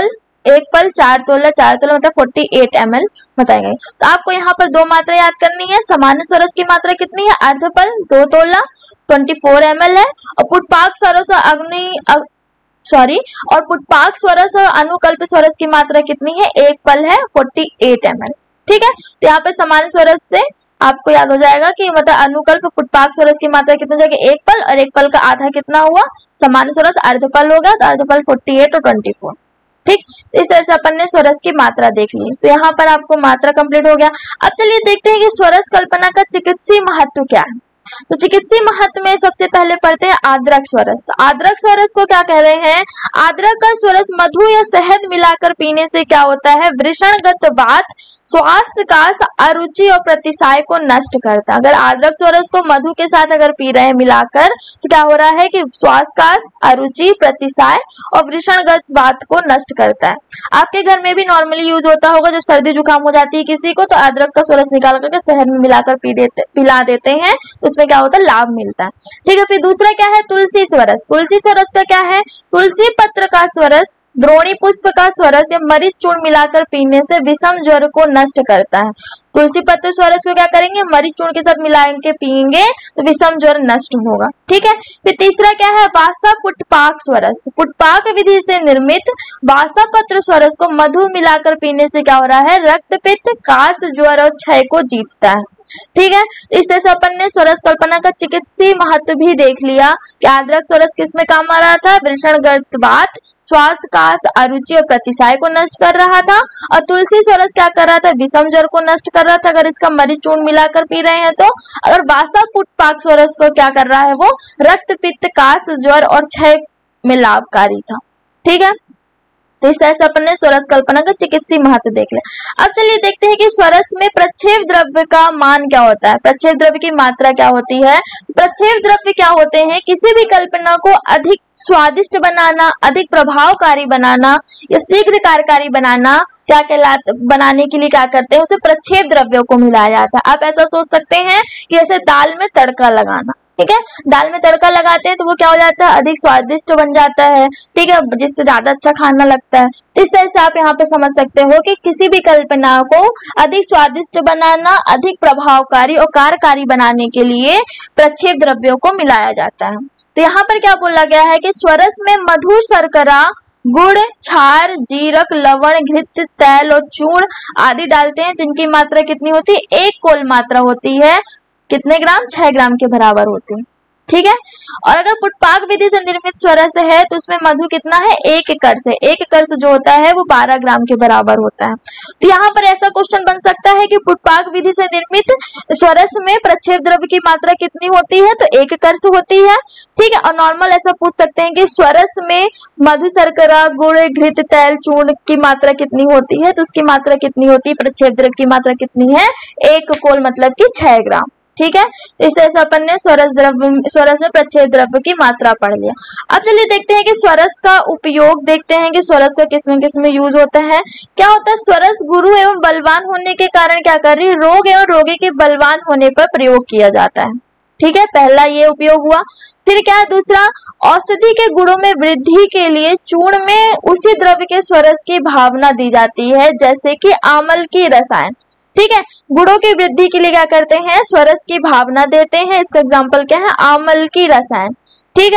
एक पल चार तोला, चार तोला मतलब अड़तालीस एम एल बताएंगे। तो आपको यहाँ पर दो मात्रा याद करनी है। सामान्य स्वरस की मात्रा कितनी है? अर्ध पल दो तोला चौबीस एम एल है। और पुटपाक स्वरस और अग्नि सॉरी और पुटपाक स्वरस और अनुकल्प स्वरस की मात्रा कितनी है? एक पल है अड़तालीस एम एल। ठीक है, तो यहाँ पे सामान्य स्वरस से आपको याद हो जाएगा कि मतलब अनुकल्प पुटपाक स्वरस की मात्रा कितनी हो जाएगी? एक पल, और एक पल का आधा कितना हुआ? सामान्य स्वरस अर्ध पल होगा, तो अर्ध पल अड़तालीस और चौबीस। ठीक, तो इस तरह से अपन ने स्वरस की मात्रा देख ली। तो यहाँ पर आपको मात्रा कंप्लीट हो गया। अब चलिए देखते हैं कि स्वरस कल्पना का चिकित्सीय महत्व क्या है। तो चिकित्सीय महत्व में सबसे पहले पढ़ते हैं आद्रक स्वरस। तो आद्रक स्वरस को क्या कह रहे हैं? आद्रक का स्वरस मधु या शहद मिलाकर पीने से क्या होता है? वृषणगत वात, श्वास कास, अरुचि और प्रतिसाय को नष्ट करता है। अगर आद्रक स्वरस को मधु के साथ अगर पी रहे हैं मिलाकर, तो क्या हो रहा है कि श्वास कास, अरुचि, प्रतिसाय और वृषणगत वात को नष्ट करता है। आपके घर में भी नॉर्मली यूज होता होगा, जब सर्दी जुकाम हो जाती है किसी को, तो अदरक का स्वरस निकाल करके शहद में मिलाकर पी देते पिला देते हैं, उसमें क्या होता है? लाभ मिलता है। ठीक है, फिर दूसरा क्या है? तुलसी स्वरस। तुलसी स्वरस का क्या है? तुलसी पत्र का स्वरस, द्रोणी पुष्प का स्वरस या मरीच चूर्ण मिलाकर पीने से विषम ज्वर को नष्ट करता है। तुलसी पत्र स्वरस को क्या करेंगे? मरीच चूर्ण के साथ मिला के पियेंगे तो विषम ज्वर नष्ट होगा। ठीक है, फिर तीसरा क्या है? वासा पुटपाक स्वरस। पुटपाक विधि से निर्मित वासा पत्र स्वरस को मधु मिलाकर पीने से क्या हो रहा है? रक्त पित्त, कास, ज्वर और क्षय को जीतता है। ठीक है, इस तरह से अपन ने स्वरस कल्पना का चिकित्सीय महत्व भी देख लिया कि आद्रक स्वरस किसमें काम आ रहा था? वृषणगत वात, श्वास कास, अरुचि और प्रतिसाय को नष्ट कर रहा था। और तुलसी स्वरस क्या कर रहा था? विषम ज्वर को नष्ट कर रहा था, अगर इसका मरीच चूर्ण मिलाकर पी रहे हैं तो। अगर वासा पुटपाक स्वरस को क्या कर रहा है? वो रक्त पित्त, कास, ज्वर और क्षय में लाभकारी था। ठीक है, तो इस तरह से अपन ने स्वरस कल्पना का चिकित्सीय महत्व देख लिया। अब चलिए देखते हैं कि स्वरस में प्रक्षेप द्रव्य का मान क्या होता है, प्रक्षेप द्रव्य की मात्रा क्या होती है। प्रक्षेप द्रव्य क्या होते हैं? किसी भी कल्पना को अधिक स्वादिष्ट बनाना, अधिक प्रभावकारी बनाना या शीघ्र कार्यकारी बनाना, क्या कहलाता बनाने के लिए क्या करते हैं? उसे प्रक्षेप द्रव्यों को मिलाया जाता है। आप ऐसा सोच सकते हैं कि जैसे दाल में तड़का लगाना। ठीक है, दाल में तड़का लगाते हैं तो वो क्या हो जाता है? अधिक स्वादिष्ट बन जाता है। ठीक है, जिससे ज्यादा अच्छा खाना लगता है। इस तरह से आप यहाँ पे समझ सकते हो कि किसी भी कल्पना को अधिक स्वादिष्ट बनाना, अधिक प्रभावकारी और कार्यकारी बनाने के लिए प्रक्षेप द्रव्यों को मिलाया जाता है। तो यहाँ पर क्या बोला गया है कि स्वरस में मधु, शर्करा, गुड़, क्षार, जीरक, लवण, घृत, तैल और चूर्ण आदि डालते हैं, जिनकी मात्रा कितनी होती है? एक कोल मात्रा होती है। कितने ग्राम? छह ग्राम के बराबर होते हैं। ठीक है, और अगर पुटपाक विधि से निर्मित स्वरस है तो उसमें मधु कितना है? एक कर्ष है। एक कर्ष जो होता है वो बारह ग्राम के बराबर होता है। तो यहाँ पर ऐसा क्वेश्चन बन सकता है कि पुटपाक विधि से निर्मित स्वरस में प्रक्षेप द्रव्य की मात्रा कितनी होती है? तो एक कर्ष होती है। ठीक है, और नॉर्मल ऐसा पूछ सकते हैं कि स्वरस में मधु, शर्करा, गुड़, घृत, तैल, चूर्ण की मात्रा कितनी होती है? तो उसकी मात्रा कितनी होती है? प्रक्षेप द्रव्य की मात्रा कितनी है? एक कोल मतलब कि छह ग्राम। ठीक है, इस तरह से अपन ने स्वरस द्रव्य स्वरस में प्रक्षेप द्रव्य की मात्रा पढ़ लिया। अब चलिए देखते हैं कि स्वरस का उपयोग देखते हैं कि स्वरस का किस में किस में यूज होता है। क्या होता है? स्वरस गुरु एवं बलवान होने के कारण क्या कर रही है? रोग एवं रोगी के बलवान होने पर प्रयोग किया जाता है। ठीक है, पहला ये उपयोग हुआ। फिर क्या है? दूसरा, औषधि के गुणों में वृद्धि के लिए चूर्ण में उसी द्रव्य के स्वरस की भावना दी जाती है, जैसे कि आमल की रसायन। ठीक है, गुणों की वृद्धि के लिए क्या करते हैं? स्वरस की भावना देते हैं। इसका एग्जाम्पल क्या है? आमल की रसायन। ठीक है,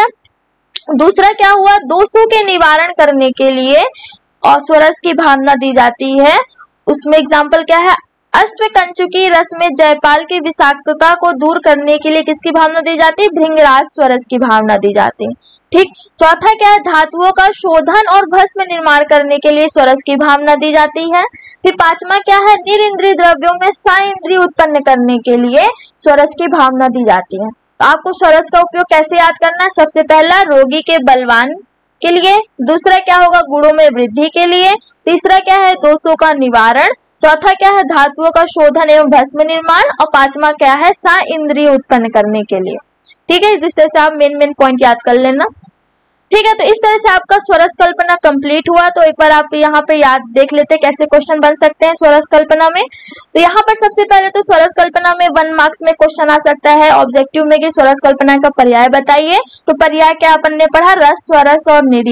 दूसरा क्या हुआ? दोषों के निवारण करने के लिए और स्वरस की भावना दी जाती है। उसमें एग्जाम्पल क्या है? अश्वकंचुकी रस में जयपाल की विषाक्तता को दूर करने के लिए किसकी भावना दी जाती है? भृंगराज स्वरस की भावना दी जाती है। ठीक, चौथा क्या है? धातुओं का शोधन और भस्म निर्माण करने के लिए स्वरस की भावना दी जाती है। फिर पांचवा क्या है? निरिंद्रिय द्रव्यों में साइंद्रिय उत्पन्न करने के लिए स्वरस की भावना दी जाती है। तो आपको स्वरस का उपयोग कैसे याद करना है? सबसे पहला, रोगी के बलवान के लिए। दूसरा क्या होगा? गुणों में वृद्धि के लिए। तीसरा क्या है? दोषों का निवारण। चौथा क्या है? धातुओं का शोधन एवं भस्म निर्माण। और पांचवा क्या है? साइंद्रिय उत्पन्न करने के लिए। ठीक है, इस तरह से आप मेन मेन पॉइंट याद कर लेना। ठीक है, तो इस तरह से आपका स्वरस कल्पना कंप्लीट हुआ। तो एक बार आप यहाँ पे याद देख लेते हैं कैसे क्वेश्चन बन सकते हैं स्वरस कल्पना में। तो यहाँ पर सबसे पहले तो स्वरस कल्पना में वन मार्क्स में क्वेश्चन आ सकता है ऑब्जेक्टिव में कि स्वरस कल्पना का पर्याय बताइए। तो पर्याय क्या अपन ने पढ़ा? रस, स्वरस और निर्यास।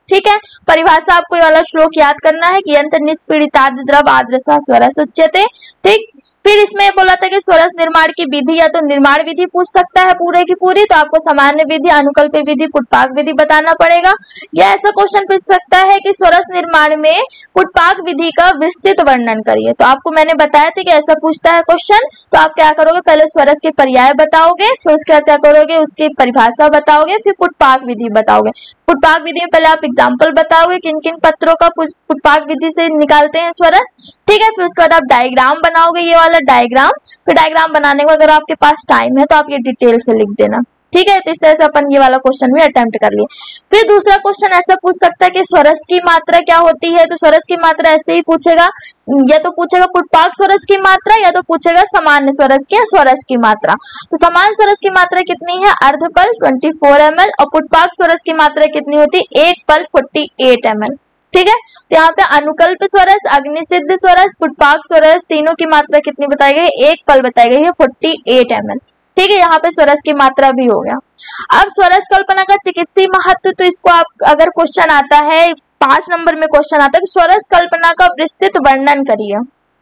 ठीक है, परिभाषा आपको ये वाला श्लोक याद करना है कि यंत्र निष्पीड़िताद द्रव आद्रसा स्वरस उच्यते। ठीक, फिर इसमें बोला था कि स्वरस निर्माण की विधि या तो निर्माण विधि पूछ सकता है पूरे की पूरी, तो आपको सामान्य विधि, अनुकल्प विधि, पुटपाक विधि बताना पड़ेगा। या ऐसा क्वेश्चन पूछ सकता है कि स्वरस निर्माण में पुटपाक विधि का विस्तृत वर्णन करिए। तो आपको मैंने बताया था कि ऐसा पूछता है क्वेश्चन, तो आप क्या करोगे, पहले स्वरस के पर्याय बताओगे, फिर उसके बाद क्या करोगे, उसकी परिभाषा बताओगे, फिर पुटपाक विधि बताओगे। पुटपाक विधि में पहले आप एग्जाम्पल बताओगे किन किन पत्रों का पुटपाक विधि से निकालते हैं स्वरस। ठीक है, फिर उसके बाद आप डायग्राम बनाओगे, ये वाला डायग्राम। फिर डायग्राम बनाने को अगर आपके पास टाइम है तो आप ये डिटेल से लिख देना। ठीक है, तो इस तरह से अपन ये वाला क्वेश्चन भी अटेम्प्ट कर लिए। फिर दूसरा क्वेश्चन ऐसा पूछ सकता है कि स्वरस की मात्रा क्या होती है। तो स्वरस की मात्रा ऐसे ही पूछेगा, या तो पूछेगा पुटपाक स्वरस की मात्रा, या तो पूछेगा सामान्य स्वरस की स्वरस की मात्रा। तो सामान्य स्वरस की मात्रा कितनी है, अर्धपल चौबीस एम एल, और पुटपाक स्वरस की मात्रा कितनी होती है, एक पल अड़तालीस एम एल। ठीक है, तो यहाँ पे अनुकल्प स्वरस, अग्निसिद्ध स्वरस, पुटपाक स्वरस, तीनों की मात्रा कितनी बताई गई, एक पल बताई गई है अड़तालीस एम एल। ठीक है, यहाँ पे स्वरस की मात्रा भी हो गया। अब स्वरस कल्पना का चिकित्सीय महत्व, तो इसको आप अगर क्वेश्चन आता है, पांच नंबर में क्वेश्चन आता है कि स्वरस कल्पना का विस्तृत वर्णन करिए।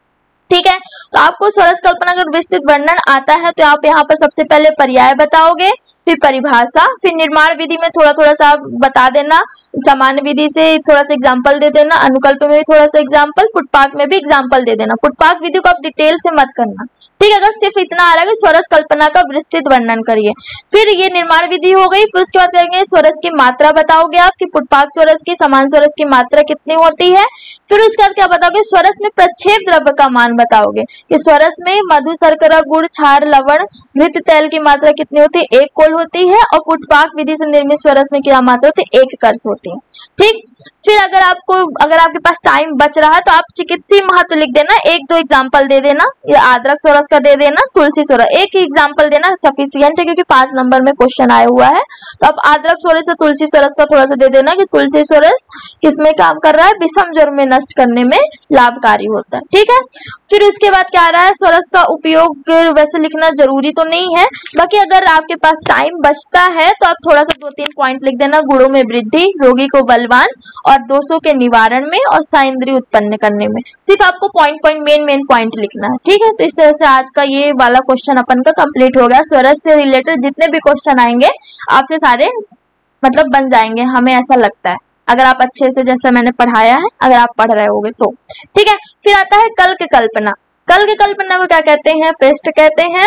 ठीक है, तो आपको स्वरस कल्पना का विस्तृत वर्णन आता है, तो आप यहाँ पर सबसे पहले पर्याय बताओगे, फिर परिभाषा, फिर निर्माण विधि में थोड़ा थोड़ा सा बता देना, सामान्य विधि से थोड़ा सा एग्जांपल दे देना, अनुकल्प में भी थोड़ा सा एग्जांपल, पुटपाक में भी एग्जांपल दे देना। पुटपाक विधि को आप डिटेल से मत करना। ठीक है, अगर सिर्फ इतना आ रहा है कि स्वरस कल्पना का विस्तृत वर्णन करिए। फिर ये निर्माण विधि हो गई, फिर उसके बाद करेंगे स्वरस की मात्रा बताओगे आप कि पुटपाक स्वरस की, समान स्वरस की मात्रा कितनी होती है। फिर उसके बाद क्या बताओगे, स्वरस में प्रक्षेप द्रव्य का मान बताओगे कि स्वरस में मधु, शर्करा, गुड़, क्षार, लवण, घृत तेल की मात्रा कितनी होती है, एक कोल होती है, और पुटपाक विधि से निर्मित स्वरस में क्या मात्रा होती है, एक कर्ष होती है। ठीक, फिर अगर आपको अगर आपके पास टाइम बच रहा है तो आप चिकित्सीय महत्व लिख देना, एक दो एग्जाम्पल दे देना, या आद्रक स्वरस का दे देना, तुलसी स्वरस एक ही एग्जाम्पल देना सफिशिएंट है, क्योंकि पांच नंबर में क्वेश्चन आया हुआ है। तो आप आद्रक स्वरस से तुलसी स्वरस का थोड़ा सा दे देना कि तुलसी स्वरस किसमें काम कर रहा है, विषम ज्वर में नष्ट करने में लाभकारी होता है। ठीक है, फिर उसके बाद क्या आ रहा है, स्वरस का उपयोग वैसे लिखना जरूरी तो नहीं है, बाकी अगर आपके पास टाइम बचता है तो आप थोड़ा सा दो तीन पॉइंट लिख देना, गुणों में वृद्धि, रोगी को बलवान, और दोषों के निवारण में, और साइंद्रिय उत्पन्न करने में। सिर्फ आपको point point main main point लिखना है। ठीक है, तो इस तरह से आज का ये वाला क्वेश्चन अपन का कंप्लीट हो गया। स्वरस से रिलेटेड जितने भी क्वेश्चन आएंगे आपसे सारे मतलब बन जाएंगे, हमें ऐसा लगता है, अगर आप अच्छे से जैसे मैंने पढ़ाया है अगर आप पढ़ रहे होगे तो। ठीक है, फिर आता है कल की कल्पना। कल की कल्पना को क्या कहते हैं, पेस्ट कहते हैं।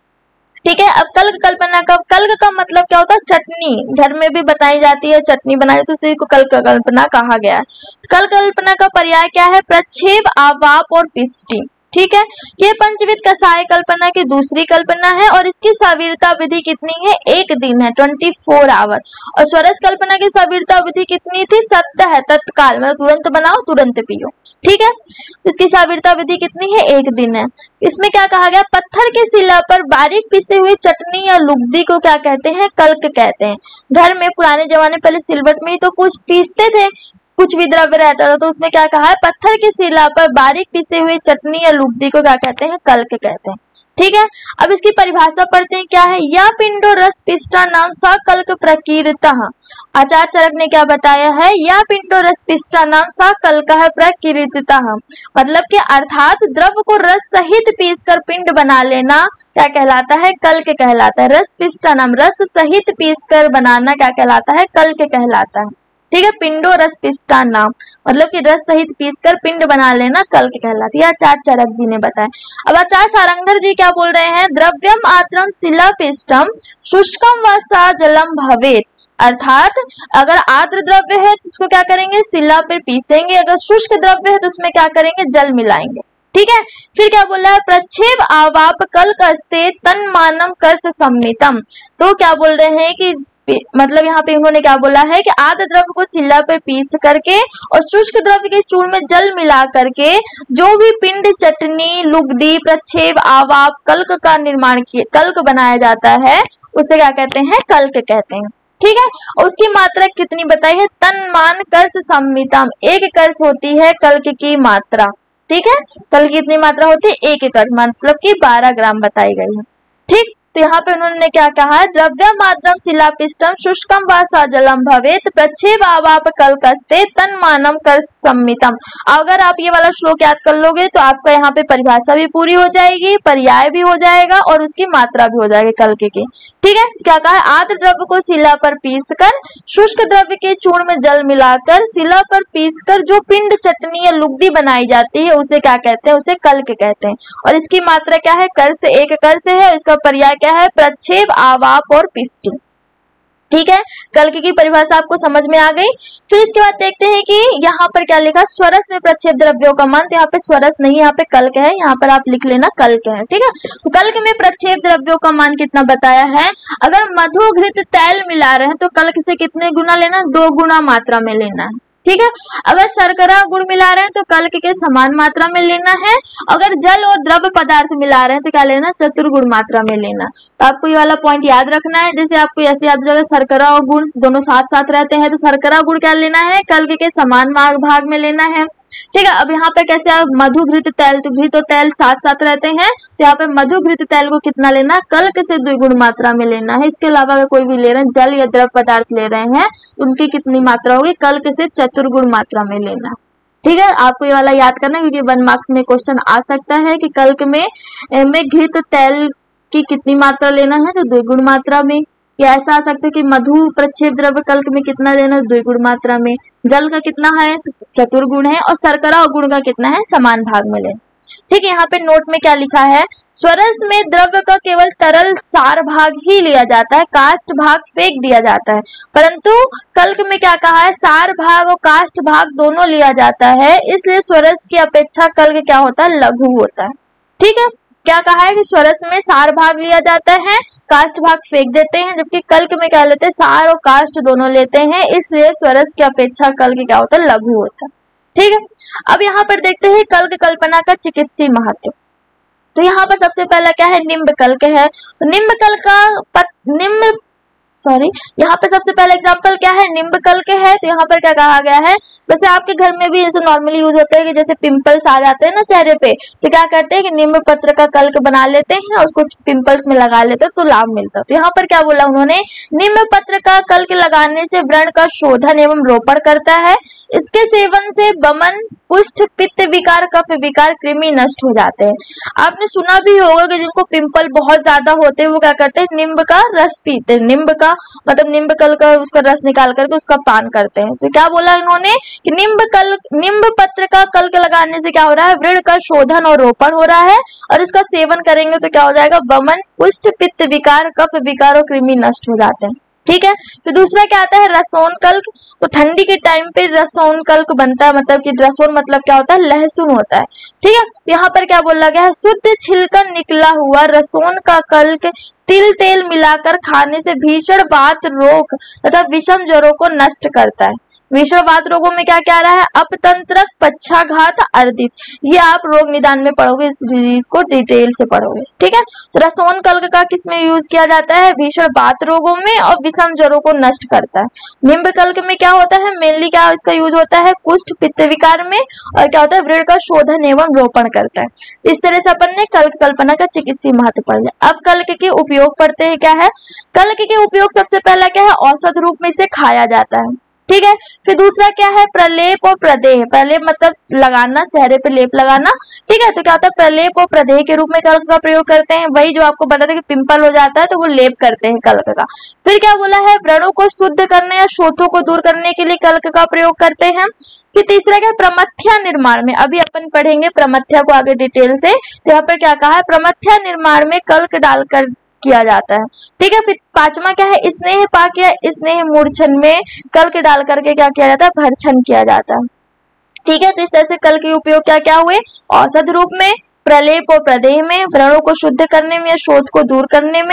ठीक है, अब कल्क कल्पना का, कल्क का मतलब क्या होता है, चटनी, घर में भी बताई जाती है, चटनी बनाई तो उसी को कल्क कल्पना कहा गया है। कल्क कल्पना का पर्याय क्या है, प्रक्षेप, आवाप और पिष्टि। ठीक है, ये पंचविध कषाय कल्पना की दूसरी कल्पना है, और इसकी सवीरता विधि कितनी है, एक दिन है, चौबीस आवर। और स्वरस कल्पना की सवीरता विधि कितनी थी, सत्य है, तत्काल, मतलब तुरंत बनाओ तुरंत पियो। ठीक है, इसकी सवीरता विधि कितनी है, एक दिन है। इसमें क्या कहा गया, पत्थर की शिला पर बारीक पिसे हुए चटनी या लुगदी को क्या कहते हैं, कल्क कहते हैं। घर में पुराने जमाने पहले सिलवट में ही तो कुछ पीसते थे, कुछ भी द्रव्य रहता था, तो उसमें क्या कहा है, पत्थर की शिला पर बारीक पिसे हुए चटनी या लुगदी को क्या कहते हैं, कल्क कहते हैं। ठीक है, अब इसकी परिभाषा पढ़ते हैं, क्या है, या पिंडो रस पिष्टा नाम सा कल्क प्रकीर्तः। आचार्य चरक ने क्या बताया है, या पिंडो रस पिष्टा नाम सा कल्क प्रकीर्तः, मतलब कि अर्थात द्रव्य को रस सहित पीसकर पिंड बना लेना क्या कहलाता है, कल्क कहलाता है। रस पिष्टा नाम, रस सहित पीसकर बनाना क्या कहलाता है, कल्क कहलाता है। ठीक है, पिंडो रस पिष्टा नाम मतलब कि रस सहित पीसकर पिंड बना लेना कल्क कहलाती है, आचार्य चरक जी ने बताया। अब आचार्य सारंगधर जी क्या बोल रहे हैं, द्रव्यम आत्रम शिला पिष्टम शुष्कम व सा जलम भवेत, अर्थात अगर आर्द्र द्रव्य है तो उसको क्या करेंगे, शिला पर पीसेंगे, अगर शुष्क द्रव्य है तो उसमें क्या करेंगे, जल मिलाएंगे। ठीक है, फिर क्या बोला है, प्रक्षेप आवाप कल्क अस्ते तन मानम कर्ष सम्मितम। तो क्या बोल रहे हैं कि मतलब यहाँ पे उन्होंने क्या बोला है कि आर्द्र द्रव्य को शिला पर पीस करके और शुष्क द्रव्य के चूर्ण में जल मिला करके जो भी पिंड, चटनी, लुगदी, प्रक्षेप, आवाप, कल्क का निर्माण किए कल्क बनाया जाता है उसे क्या कहते हैं, कल्क कहते हैं। ठीक है, और उसकी मात्रा कितनी बताई है, तन मान कर्ष सम्मितम, एक कर्ष होती है कल्क की मात्रा। ठीक है, कल्क की कितनी मात्रा होती है, एक कर्ष, मतलब कि बारह ग्राम बताई गई है। ठीक, तो यहाँ पे उन्होंने क्या कहा, द्रव्य मात्रम शिलापिष्टम शुष्कम व सजलम भवेत प्रच्छेद आवाप कलकस्ते तन्मानम कर सम्मितम। अगर आप ये वाला श्लोक याद कर लोगे तो आपका यहाँ पे परिभाषा भी पूरी हो जाएगी, पर्याय भी हो जाएगा और उसकी मात्रा भी हो जाएगी कल्क की। ठीक है, क्या कहा है, आद्र द्रव्य को शिला पर पीसकर शुष्क द्रव्य के चूर्ण में जल मिलाकर शिला पर पीसकर जो पिंड चटनी या लुगदी बनाई जाती है उसे क्या कहते हैं, उसे कल्क कहते हैं। और इसकी मात्रा क्या है, कर से एक कर से है, इसका पर्याय क्या है, प्रच्छेद आवाप और पिष्टि। ठीक है, कल्क की परिभाषा आपको समझ में आ गई। फिर इसके बाद देखते हैं कि यहाँ पर क्या लिखा, स्वरस में प्रच्छेद द्रव्यों का मान, तो यहाँ पे स्वरस नहीं, यहाँ पे कल्क है, यहाँ पर आप लिख लेना कल्क है। ठीक है, तो कल्क में प्रच्छेद द्रव्यों का मान कितना बताया है, अगर मधु घृत तैल मिला रहे हैं तो कल्क से कितने गुना लेना, दो गुना मात्रा में लेना है। ठीक है, अगर शर्करा गुड़ मिला रहे हैं तो कल्क के समान मात्रा में लेना है। अगर जल और द्रव पदार्थ मिला रहे हैं तो क्या लेना, चतुर्गुण मात्रा में लेना। तो आपको ये वाला पॉइंट याद रखना है। जैसे आपको ऐसे याद हो जाएगा, शर्करा और गुड़ दोनों साथ साथ रहते हैं तो शर्करा गुड़ क्या लेना है, कल्क के समान भाग में लेना है। ठीक है, अब यहाँ पे कैसे, मधु घृत तैल, तो घृत और तैल साथ साथ रहते हैं तो यहाँ पे मधु घृत तैल को कितना लेना, कल्क से द्विगुण मात्रा में लेना है। इसके अलावा अगर कोई भी ले रहे हैं, जल या द्रव पदार्थ ले रहे हैं, उनकी कितनी मात्रा होगी, कल्क से चतुर्गुण मात्रा में लेना। ठीक है, आपको ये वाला याद करना है क्योंकि वन मार्क्स में क्वेश्चन आ सकता है कि कल्क में में घृत तैल की कितनी मात्रा लेना है, तो द्विगुण मात्रा में। या ऐसा आ सकता है कि मधु प्रच्छेद द्रव्य कल्क में कितना लेना है, द्विगुण मात्रा में। जल का कितना है, तो चतुर्गुण है, और शर्करा और गुण का कितना है, समान भाग में लेना। ठीक है, यहाँ पे नोट में क्या लिखा है, स्वरस में द्रव्य का केवल तरल सार भाग ही लिया जाता है, काष्ठ भाग फेंक दिया जाता है। परंतु कल्क में क्या कहा है, सार भाग और काष्ठ भाग दोनों लिया जाता है, इसलिए स्वरस की अपेक्षा कल्क क्या होता है, लघु होता है। ठीक है, क्या कहा है कि स्वरस में सार भाग लिया जाता है, काष्ठ भाग फेंक देते हैं, जबकि कल्क में क्या लेते हैं, सार और काष्ठ दोनों लेते हैं, इसलिए स्वरस की अपेक्षा कल्क क्या होता है, लघु होता है। ठीक है, अब यहाँ पर देखते हैं कल्क कल्पना का चिकित्सीय महत्व। तो यहाँ पर सबसे पहला क्या है, निम्ब कल्क है। तो निम्ब कल्क का पत, निम्ब सॉरी यहाँ पे सबसे पहला एग्जांपल क्या है, निम्ब कल्क है। तो यहाँ पर क्या कहा गया है, वैसे आपके घर में भी जैसे नॉर्मली यूज होता है कि जैसे पिंपल्स आ जाते हैं ना चेहरे पे, तो क्या करते हैं कि निम्ब पत्र का कल्क बना लेते हैं और कुछ पिंपल्स में लगा लेते हैं तो लाभ मिलता है। तो यहाँ पर क्या बोला उन्होंने, निम्ब पत्र का कल्क लगाने से व्रण का शोधन एवं रोपण करता है। इसके सेवन से बमन, कुष्ठ, पित्त विकार, कफ विकार, कृमि नष्ट हो जाते हैं। आपने सुना भी होगा कि जिनको पिंपल बहुत ज्यादा होते हैं वो क्या करते हैं, निम्ब का रस पीते हैं, निम्ब का मतलब निम्ब कल का उसका रस निकाल करके उसका पान करते हैं। तो क्या बोला इन्होंने कि निम्ब कल निम्ब पत्र का कल्क लगाने से क्या हो रहा है, व्रण का शोधन और रोपण हो रहा है, और इसका सेवन करेंगे तो क्या हो जाएगा, बमन, कुष्ठ, पित्त विकार, कफ विकार और कृमि नष्ट हो जाते हैं। ठीक है, फिर दूसरा क्या आता है, रसोन कल्क। तो ठंडी के टाइम पे रसोन कल्क बनता है, मतलब कि रसोन मतलब क्या होता है, लहसुन होता है। ठीक है, यहाँ पर क्या बोला गया है, शुद्ध छिलकर निकला हुआ रसोन का कल्क तिल तेल मिलाकर खाने से भीषण वात रोग तथा विषम ज्वरों को नष्ट करता है। विषम वात रोगों में क्या क्या आ रहा है, अपतंत्रक, पक्षाघात, अर्दित, ये आप रोग निदान में पढ़ोगे, इस डिजीज को डिटेल से पढ़ोगे। ठीक है, तो रसोन कल्क का किसमें यूज किया जाता है, भीषण वात रोगों में और विषम ज्वरों को नष्ट करता है। निम्ब कल्क में क्या होता है, मेनली क्या इसका यूज होता है, कुष्ठ पित्त विकार में, और क्या होता है, व्रण का शोधन एवं रोपण करता है। इस तरह से अपन ने कल्क कल्पना का चिकित्सीय महत्व पढ़ लिया। अब कल्क के उपयोग पढ़ते हैं। क्या है, कल्क के उपयोग सबसे पहला क्या है, औषध रूप में इसे खाया जाता है। ठीक है, फिर दूसरा क्या है, प्रलेप और प्रदेह। प्रलेप मतलब लगाना, चेहरे पे लेप लगाना। ठीक है, तो क्या होता है, प्रलेप और प्रदेह के रूप में कल्क का प्रयोग करते हैं। वही जो आपको बता था कि पिंपल हो जाता है तो वो लेप करते हैं कल्क का। फिर क्या बोला है, व्रणों को शुद्ध करने या शोथों को दूर करने के लिए कल्क का प्रयोग करते हैं। फिर तीसरा क्या, प्रमथ्या निर्माण में, अभी अपन पढ़ेंगे प्रमथ्या को आगे डिटेल से। तो यहाँ पर क्या कहा है, प्रमथ्या निर्माण में कल्क डालकर किया जाता है। ठीक है, फिर पांचवा क्या है, स्नेह पाक या स्नेह मूर्छन में कल्क डाल करके क्या किया जाता है, भर्छन किया जाता है। ठीक है, तो इस तरह से कल्क के उपयोग क्या क्या हुए, औषध रूप में, प्रलेप और प्रदेह में, व्रणों को शुद्ध करने में या शोथ को दूर करने में,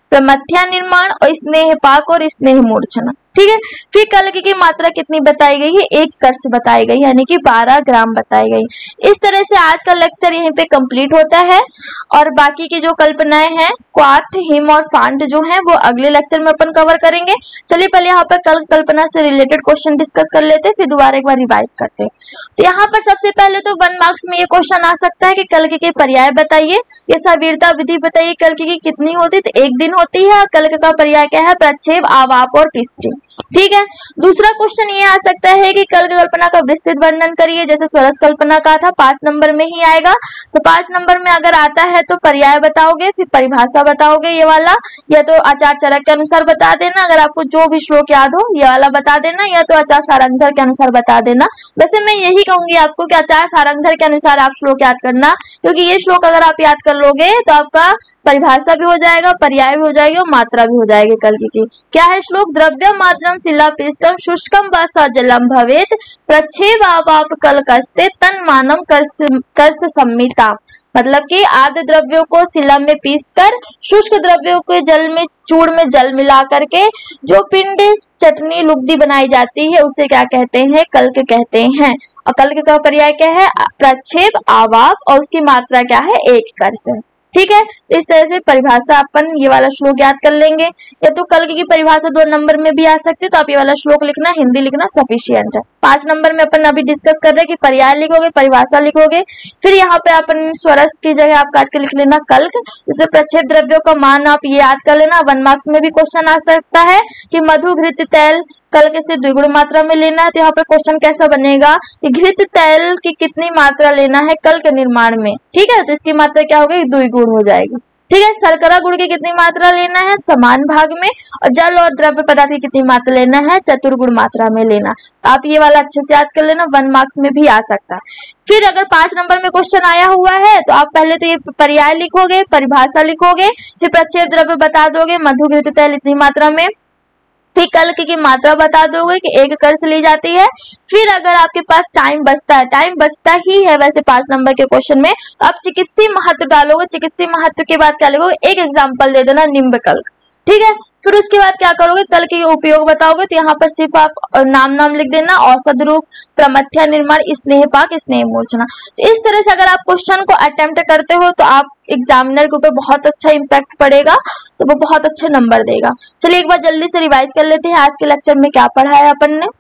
प्रमथ्या निर्माण और स्नेहपाक और स्नेह मूर्छना। ठीक है, फिर कल्क की मात्रा कितनी बताई गई है, एक कर्ष बताई गई, यानी कि बारह ग्राम बताई गई। इस तरह से आज का लेक्चर यहीं पे कंप्लीट होता है और बाकी की जो कल्पनाएं हैं क्वाथ, हिम और फांट जो हैं वो अगले लेक्चर में अपन कवर करेंगे। चलिए पहले यहाँ पर कल्क कल्पना से रिलेटेड क्वेश्चन डिस्कस कर लेते हैं, फिर दोबारा एक बार रिवाइज करते हैं। तो यहाँ पर सबसे पहले तो वन मार्क्स में ये क्वेश्चन आ सकता है कि कल्क के पर्याय बताइए, ये सवीरता विधि बताइए कल्क की कितनी होती है, तो एक दिन होती है। कल्क का पर्याय क्या है, प्रक्षेप, आवाप और पिष्टि। ठीक है, दूसरा क्वेश्चन ये आ सकता है कि कल्क कल्पना का विस्तृत वर्णन करिए, जैसे स्वरस कल्पना का था, पांच नंबर में ही आएगा। तो पांच नंबर में अगर आता है तो पर्याय बताओगे, फिर परिभाषा बताओगे ये वाला, या तो आचार चरक के अनुसार बता देना, अगर आपको जो भी श्लोक याद हो ये वाला बता देना, या तो आचार सारंगधर के अनुसार बता देना। वैसे मैं यही कहूंगी आपको कि आचार सारंगधर के अनुसार आप श्लोक याद करना, क्योंकि ये श्लोक अगर आप याद कर लोगे तो आपका परिभाषा भी हो जाएगा, पर्याय भी हो जाएगी और मात्रा भी हो जाएगी कल्क की। क्या है श्लोक, द्रव्य मात्रम शिलापिष्टम शुष्कम व सजलम भवेत प्रक्षेप आवाप कल्कस्ते तन मानम कर्ष कर्ष संमिता। मतलब कि आद्य द्रव्यों को शिला में पीसकर शुष्क द्रव्यों के जल में चूड़ में जल मिला करके जो पिंड चटनी लुगदी बनाई जाती है उसे क्या कहते हैं, कल्क कहते हैं। और कल्क का पर्याय क्या है, प्रक्षेप, आवाप और उसकी मात्रा क्या है, एक कर्ष है। ठीक है, तो इस तरह से परिभाषा अपन ये वाला श्लोक याद कर लेंगे। या तो कल्क की परिभाषा दो नंबर में भी आ सकती है, तो आप ये वाला श्लोक लिखना, हिंदी लिखना सफिशिएंट है। पांच नंबर में अपन अभी डिस्कस कर रहे हैं कि पर्याय लिखोगे, परिभाषा लिखोगे, फिर यहाँ पे अपन स्वरस की जगह आप काट के लिख लेना कल्क, इसमें प्रक्षेप द्रव्यों का मान आप ये याद कर लेना। वन मार्क्स में भी क्वेश्चन आ सकता है कि मधु घृत तैल कल्क से द्विगुण मात्रा में लेना है। तो यहाँ पर क्वेश्चन कैसा बनेगा कि घृत तैल की कितनी मात्रा लेना है कल्क निर्माण में। ठीक है, तो इसकी मात्रा क्या होगी, द्विगुण हो जाएगी। ठीक है, शर्करा गुड़ की कितनी मात्रा लेना है, समान भाग में, और जल और द्रव्य पदार्थ की कितनी मात्रा लेना है, चतुर्गुण मात्रा में लेना। आप ये वाला अच्छे से याद कर लेना, वन मार्क्स में भी आ सकता है। फिर अगर पांच नंबर में क्वेश्चन आया हुआ है तो आप पहले तो ये पर्याय लिखोगे, परिभाषा लिखोगे, फिर प्रक्षेप द्रव्य बता दोगे, मधु घृत तैल इतनी मात्रा में, फिर कल्क की मात्रा बता दोगे कि एक कर्ष ली जाती है। फिर अगर आपके पास टाइम बचता है, टाइम बचता ही है वैसे पांच नंबर के क्वेश्चन में, तो आप चिकित्सीय महत्व डालोगे, चिकित्सीय महत्व के बाद क्या लिखोगे, एक एग्जांपल दे देना, निम्ब कल्क। ठीक है, फिर उसके बाद क्या करोगे, कल्क के उपयोग बताओगे, तो यहाँ पर सिर्फ आप नाम नाम लिख देना, औषध रूप, प्रमथ्या निर्माण, स्नेहपाक, स्नेह मूर्छना। तो इस तरह से अगर आप क्वेश्चन को अटेम्प्ट करते हो तो आप एग्जामिनर के ऊपर बहुत अच्छा इम्पैक्ट पड़ेगा, तो वो बहुत अच्छे नंबर देगा। चलिए एक बार जल्दी से रिवाइज कर लेते हैं आज के लेक्चर में क्या पढ़ा है अपन ने।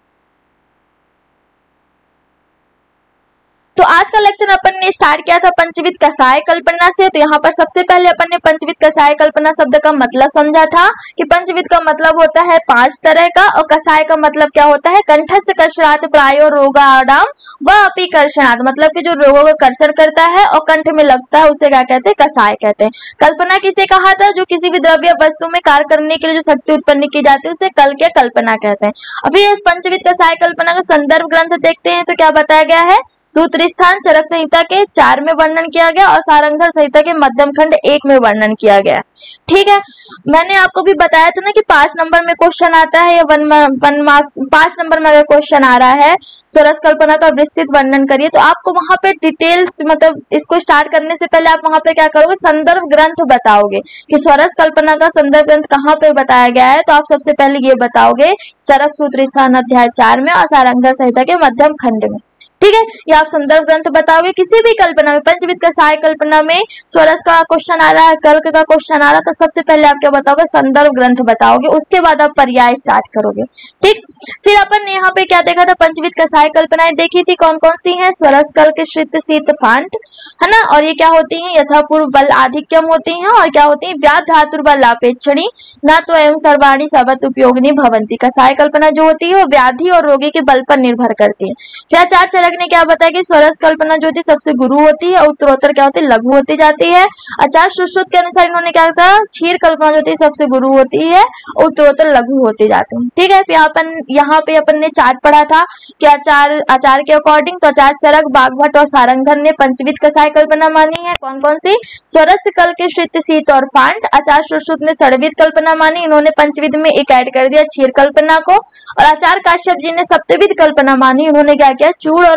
तो आज का लेक्चर अपन ने स्टार्ट किया था पंचविध कषाय कल्पना से। तो यहाँ पर सबसे पहले अपन ने पंचविध कषाय कल्पना शब्द का मतलब समझा था कि पंचविध का मतलब होता है पांच तरह का, और कषाय का मतलब क्या होता है, कंठस्थ कर्षणात् प्रायो रोगाणाम व अपि कर्षणात्, मतलब कि जो रोगों का कर्षण करता है और कंठ में लगता है उसे क्या कहते हैं, कषाय कहते हैं। कल्पना किसे कहा था, जो किसी भी द्रव्य वस्तु में कार्य करने के लिए जो शक्ति उत्पन्न की जाती है उसे कल्क या कल्पना कहते हैं। अभी इस पंचविध कषाय कल्पना का संदर्भ ग्रंथ देखते हैं तो क्या बताया गया है, सूत्र स्थान चरक संहिता के चार में वर्णन किया गया और सारंगधर संहिता के मध्यम खंड एक में वर्णन किया गया। ठीक है, मैंने आपको भी बताया था ना कि पांच नंबर में क्वेश्चन आता है या वन वन मार्क्स पांच नंबर में अगर क्वेश्चन आ रहा है स्वरस कल्पना का विस्तृत वर्णन करिए, तो आपको वहां पे डिटेल्स, मतलब इसको स्टार्ट करने से पहले आप वहां पे क्या करोगे, संदर्भ ग्रंथ बताओगे कि स्वरस कल्पना का संदर्भ ग्रंथ कहाँ पे बताया गया है। तो आप सबसे पहले ये बताओगे चरक सूत्र स्थान अध्याय चार में और सारंगधर संहिता के मध्यम खंड में। ठीक है, ये आप संदर्भ ग्रंथ बताओगे। किसी भी कल्पना में, पंचविध कषाय कल्पना में स्वरस का क्वेश्चन आ रहा है, कल्क का क्वेश्चन आ रहा है, तो सबसे पहले आप क्या बताओगे, संदर्भ ग्रंथ बताओगे, उसके बाद आप पर्याय स्टार्ट करोगे। ठीक, फिर अपन ने यहाँ पे क्या देखा था, पंचविध कषाय कल्पनाएं देखी थी, कौन कौन सी हैं, स्वरस, कल्क, श्रित, शीत, फांट, है ना। और ये क्या होती है, यथापूर्व बल आधिक्यम होती है, और क्या होती है, व्याध धातुर बल अपेक्षणी न तो एवं सर्वाणी सबत उपयोगिनी भवंती। कषाय कल्पना जो होती है वो व्याधि और रोगी के बल पर निर्भर करती है। फिर आचार्य चरक ने क्या बताया कि स्वरस कल्पना जो होती है सबसे गुरु होती है, उत्तरोत्तर क्या होती है, लघु होती जाती है। आचार्य सुश्रुत के अनुसार इन्होंने क्या कहा, क्षीर कल्पना जो होती है सबसे गुरु होती है, उत्तरोत्तर लघु होती जाती है। ठीक है, फिर अपन यहाँ पे अपन ने चार्ट पढ़ा था कि आचार्य आचार्य के अकॉर्डिंग तो आचार्य चरक, बागभट्ट और सारंगधर ने पंचविध कषाय कल्पना मानी है। कौन कौन सी, स्वरस, कल्क, श्रित, शीत और फांट। आचार्य सुश्रुत ने षड्विध कल्पना मानी, इन्होंने पंचविध में एक ऐड कर दिया, क्षीर कल्पना को। और आचार्य काश्यप जी ने सप्तविध कल्पना मानी, उन्होंने क्या किया, चूड़ और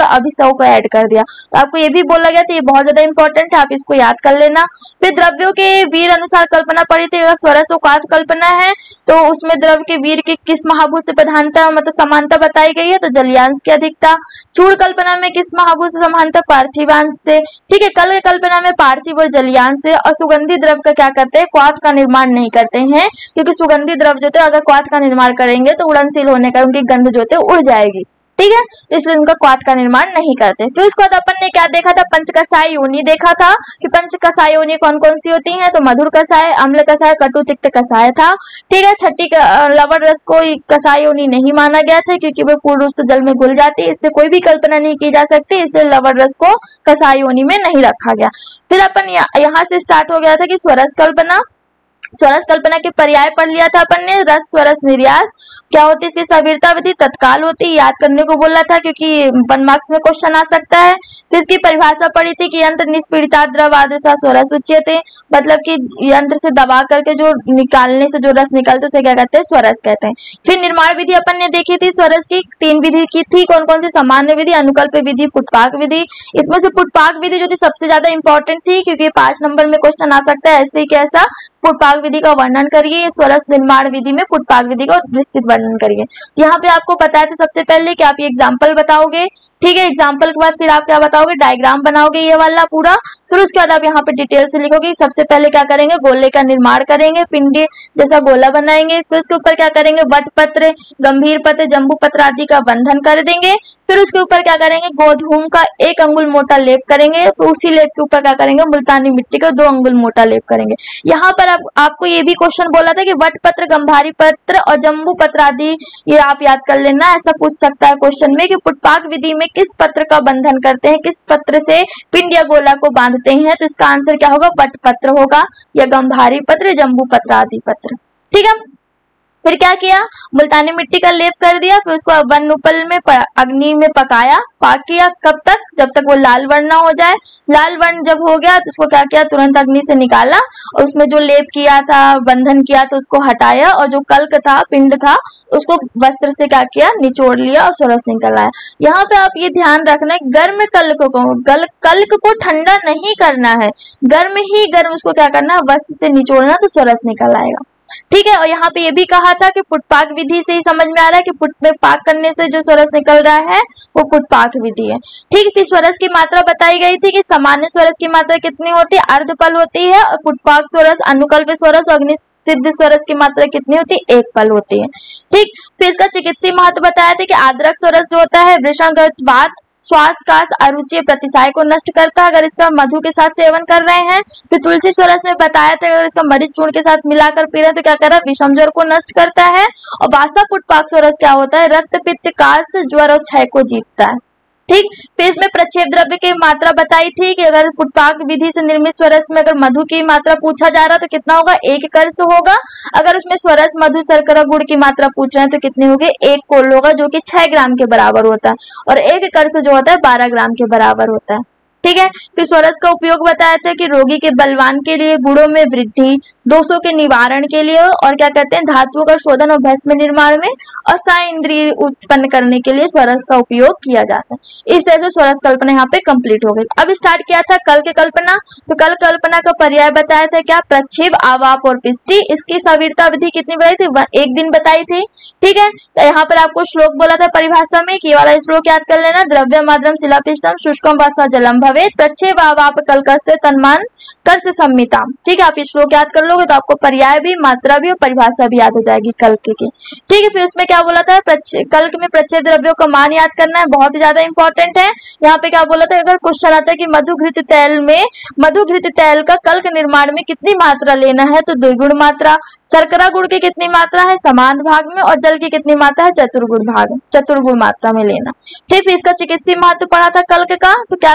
अभिसव को ऐड कर दिया। तो आपको ये भी बोला गया था, ये बहुत ज्यादा इंपॉर्टेंट है, आप इसको याद कर लेना। फिर द्रव्यों के वीर अनुसार कल्पना पड़ी थी। अगर स्वरस उकात कल्पना है तो उसमें द्रव्य के वीर की किस महाभूत से प्रधानता मतलब समानता बताई गई है, तो जलीयांश की अधिकता। चूड़ कल्पना में किस महाभूत से समानता, पार्थिवांश से। ठीक है, कल कल्पना में पार्थिव और जलीयांश से। और सुगंधी द्रव्य का क्या करते हैं, क्वाथ का निर्माण नहीं करते हैं, क्योंकि सुगंधी द्रव्य जो थे अगर क्वाथ का निर्माण करेंगे तो उड़नशील होने का उनकी गंध जो थे उड़ जाएगी। ठीक है, इसलिए उनका क्वाथ का निर्माण नहीं करते। फिर उसके बाद अपन ने क्या देखा था, पंचकसाई योनि देखा था कि पंचकसाई योनि कौन कौन सी होती हैं, तो मधुर कसाय, अम्ल कसाय, कटु तिक्त कसाय था। ठीक है, छठी लवण रस को कसाई योनि नहीं माना गया था क्योंकि वो पूर्ण रूप से जल में घुल जाती है, इससे कोई भी कल्पना नहीं की जा सकती, इसलिए लवण रस को कसाई योनि में नहीं रखा गया। फिर अपन यहाँ से स्टार्ट हो गया था कि स्वरस कल्पना। स्वरस कल्पना के पर्याय पढ़ लिया था अपन ने, रस स्वरस निर्यास क्या होती है, इसकी सवीरता विधि तत्काल होती है, याद करने को बोला था क्योंकि वन मार्क्स में क्वेश्चन आ सकता है। फिर इसकी परिभाषा पढ़ी थी कि यंत्र निष्पीड़िता द्रव आदर्शा स्वरस उच्यते, मतलब कि यंत्र से दबा करके जो निकालने से जो रस निकलते उसे क्या कहते हैं, स्वरस कहते हैं। फिर निर्माण विधि अपन ने देखी थी, स्वरस की तीन विधि की थी, कौन कौन सी, सामान्य विधि, अनुकल्प विधि, पुटपाक विधि। इसमें से पुटपाक विधि जो थी सबसे ज्यादा इंपॉर्टेंट थी क्योंकि पांच नंबर में क्वेश्चन आ सकता है ऐसे ही कैसा, पुटपाक विधि का वर्णन करिए। स्वरस निर्माण विधि में पुटपाक विधि का विस्तृत वर्णन करिए। यहाँ पे आपको बताया था सबसे पहले कि आप ये एग्जाम्पल बताओगे। ठीक है, एग्जाम्पल के बाद फिर आप क्या बताओगे, डायग्राम बनाओगे ये वाला पूरा। फिर उसके बाद आप यहाँ पे डिटेल से लिखोगे। सबसे पहले क्या करेंगे, गोले का निर्माण करेंगे, पिंडी जैसा गोला बनाएंगे। फिर उसके ऊपर क्या करेंगे, वट पत्र, गंभीर पत्र, जम्बू पत्र आदि का बंधन कर देंगे। फिर उसके ऊपर क्या करेंगे, गोधूम का एक अंगुल मोटा लेप करेंगे। तो उसी लेप के ऊपर क्या करेंगे, मुल्तानी मिट्टी का दो अंगुल मोटा लेप करेंगे। यहाँ पर आप, आपको ये भी क्वेश्चन बोला था कि वट पत्र, गंभारी पत्र और जम्बू पत्र आदि ये आप याद कर लेना। ऐसा पूछ सकता है क्वेश्चन में कि पुटपाक विधि में किस पत्र का बंधन करते हैं, किस पत्र से पिंड या गोला को बांधते हैं, तो इसका आंसर क्या होगा, वट पत्र होगा, या गंभारी पत्र, जम्बू पत्र आदि पत्र। ठीक है, फिर क्या किया, मुल्तानी मिट्टी का लेप कर दिया। फिर उसको वन उपल में अग्नि में पकाया, पाक किया, कब तक, जब तक वो लाल वर्ण ना हो जाए। लाल वर्ण जब हो गया तो उसको क्या किया, तुरंत अग्नि से निकाला और उसमें जो लेप किया था, बंधन किया था, उसको हटाया और जो कल्क था, पिंड था, उसको वस्त्र से क्या किया, निचोड़ लिया और स्वरस निकल आया। यहाँ पे आप ये ध्यान रखना है, गर्म कल्क को गल, कल्क को ठंडा नहीं करना है, गर्म ही गर्म उसको क्या करना है, वस्त्र से निचोड़ना, तो स्वरस निकल आएगा। ठीक है, और यहाँ पे ये भी कहा था कि पुटपाक विधि से ही समझ में आ रहा है कि पुट में पाक करने से जो स्वरस निकल रहा है वो पुटपाक विधि है। ठीक, फिर स्वरस की मात्रा बताई गई थी कि सामान्य स्वरस की मात्रा कितनी होती है, अर्धपल होती है, और पुटपाक स्वरस, अनुकल्प स्वरस, अग्नि सिद्ध स्वरस की मात्रा कितनी होती है, एक पल होती है। ठीक, फिर इसका चिकित्सीय महत्व बताया था कि आद्रक स्वरस जो होता है वृषणगत वात, श्वास काश, अरुचि, प्रतिसाय को नष्ट करता है अगर इसका मधु के साथ सेवन कर रहे हैं। फिर तुलसी स्वरस में बताया था अगर इसका मरीच चूर्ण के साथ मिलाकर पी रहे हैं तो क्या कर रहा है, विषम ज्वर को नष्ट करता है। और बासा पुटपाक स्वरस क्या होता है, रक्त पित्त काश, ज्वर और क्षय को जीतता है। ठीक, फिर इसमें प्रक्षेप द्रव्य की मात्रा बताई थी कि अगर पुटपाक विधि से निर्मित स्वरस में अगर मधु की मात्रा पूछा जा रहा तो कितना होगा, एक कर्ष होगा। अगर उसमें स्वरस, मधु, शर्करा, गुड़ की मात्रा पूछ रहे हैं तो कितनी होगी, एक कोल होगा, जो कि छह ग्राम के बराबर होता है, और एक कर्ष जो होता है बारह ग्राम के बराबर होता है। ठीक है, फिर स्वरस का उपयोग बताया था कि रोगी के बलवान के लिए, गुणों में वृद्धि, दोषों के निवारण के लिए, और क्या कहते हैं, धातुओं का शोधन और भस्म निर्माण में, और सा इंद्रिय उत्पन्न करने के लिए स्वरस का उपयोग किया जाता है। इस तरह से स्वरस कल्पना यहाँ पे कंप्लीट हो गई। अब स्टार्ट किया था कल के कल्पना। तो कल कल्पना का पर्याय बताया था क्या, प्रक्षेप, आवाप और पिष्टि। इसकी सवीरता विधि कितनी बताई थी, एक दिन बताई थी। ठीक है, तो यहाँ पर आपको श्लोक बोला था परिभाषा में कि वाला श्लोक याद कर लेना, द्रव्य माद्रम शिलापिष्टम शुष्कम वासा जलम भवेत् प्रक्षेप आवाप कल्कस्ते तन्मान कर्ष संमिता। ठीक है, आप ये श्लोक याद कर लोगे तो आपको पर्याय भी, मात्रा भी और परिभाषा भी याद हो जाएगी कल्क की। ठीक है, फिर उसमें क्या बोला था, कल्क में प्रक्षेप द्रव्यों का मान याद करना है, बहुत ही ज्यादा इंपॉर्टेंट है। यहाँ पे क्या बोला था, अगर क्वेश्चन आता है कि मधुघृत तैल में, मधुघृत तैल का कल्क निर्माण में कितनी मात्रा लेना है, तो द्विगुण मात्रा। शर्करा गुड़ की कितनी मात्रा है, समान भाग में, और जल की कितनी मात्रा है, चतुर्गुण भाग, चतुर्गुण मात्रा में लेना। ठीक, फिर इसका चिकित्सीय महत्व पढ़ा था कल्क का, तो क्या था, निम्ब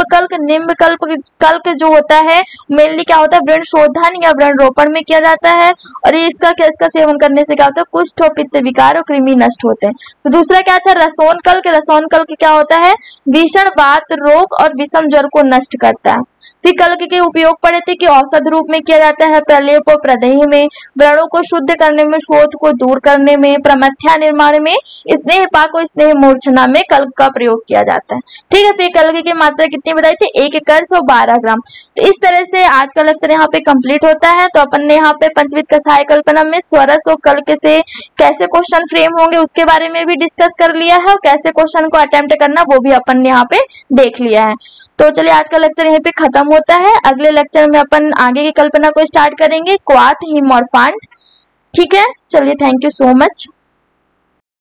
कल्क निम्ब कल्प कल्क जो होता है मेनली क्या होता है, वृण शोधन या वृण रोपण में किया जाता है। और ये इसका इसका सेवन करने से क्या होता है, कुष्ठ और पित्त विकार और कृमि नष्ट होते हैं। तो दूसरा क्या था, रसोन कल्क। रसोन कल्क क्या होता है, भीषण वात रोग और विषम ज्वर को नष्ट करता है। फिर कल्क के उपयोग पढ़े थे कि औषध रूप में किया जाता है, प्रलेप और प्रदेह में, व्रणों को शुद्ध करने में, शोथ को दूर करने में, प्रमथ्या निर्माण में, स्नेह पाक और स्नेह मूर्छना में कल्क का प्रयोग किया जाता है। ठीक है, फिर कल्क की मात्रा कितनी बताई थी, एक एकड़ सौ बारह ग्राम। तो इस तरह से आज का लेक्चर यहाँ पे कंप्लीट होता है। तो अपन ने यहाँ पे पंचविध कषाय कल्पना में स्वरस और कल्क से कैसे क्वेश्चन फ्रेम होंगे उसके बारे में भी डिस्कस कर लिया है, और कैसे क्वेश्चन को अटेम्प्ट करना वो भी अपन ने यहाँ पे देख लिया है। तो चलिए आज का लेक्चर यहीं पे खत्म होता है। अगले लेक्चर में अपन आगे की कल्पना को स्टार्ट करेंगे, क्वाथ, हिम और फांड। ठीक है, चलिए, थैंक यू सो मच।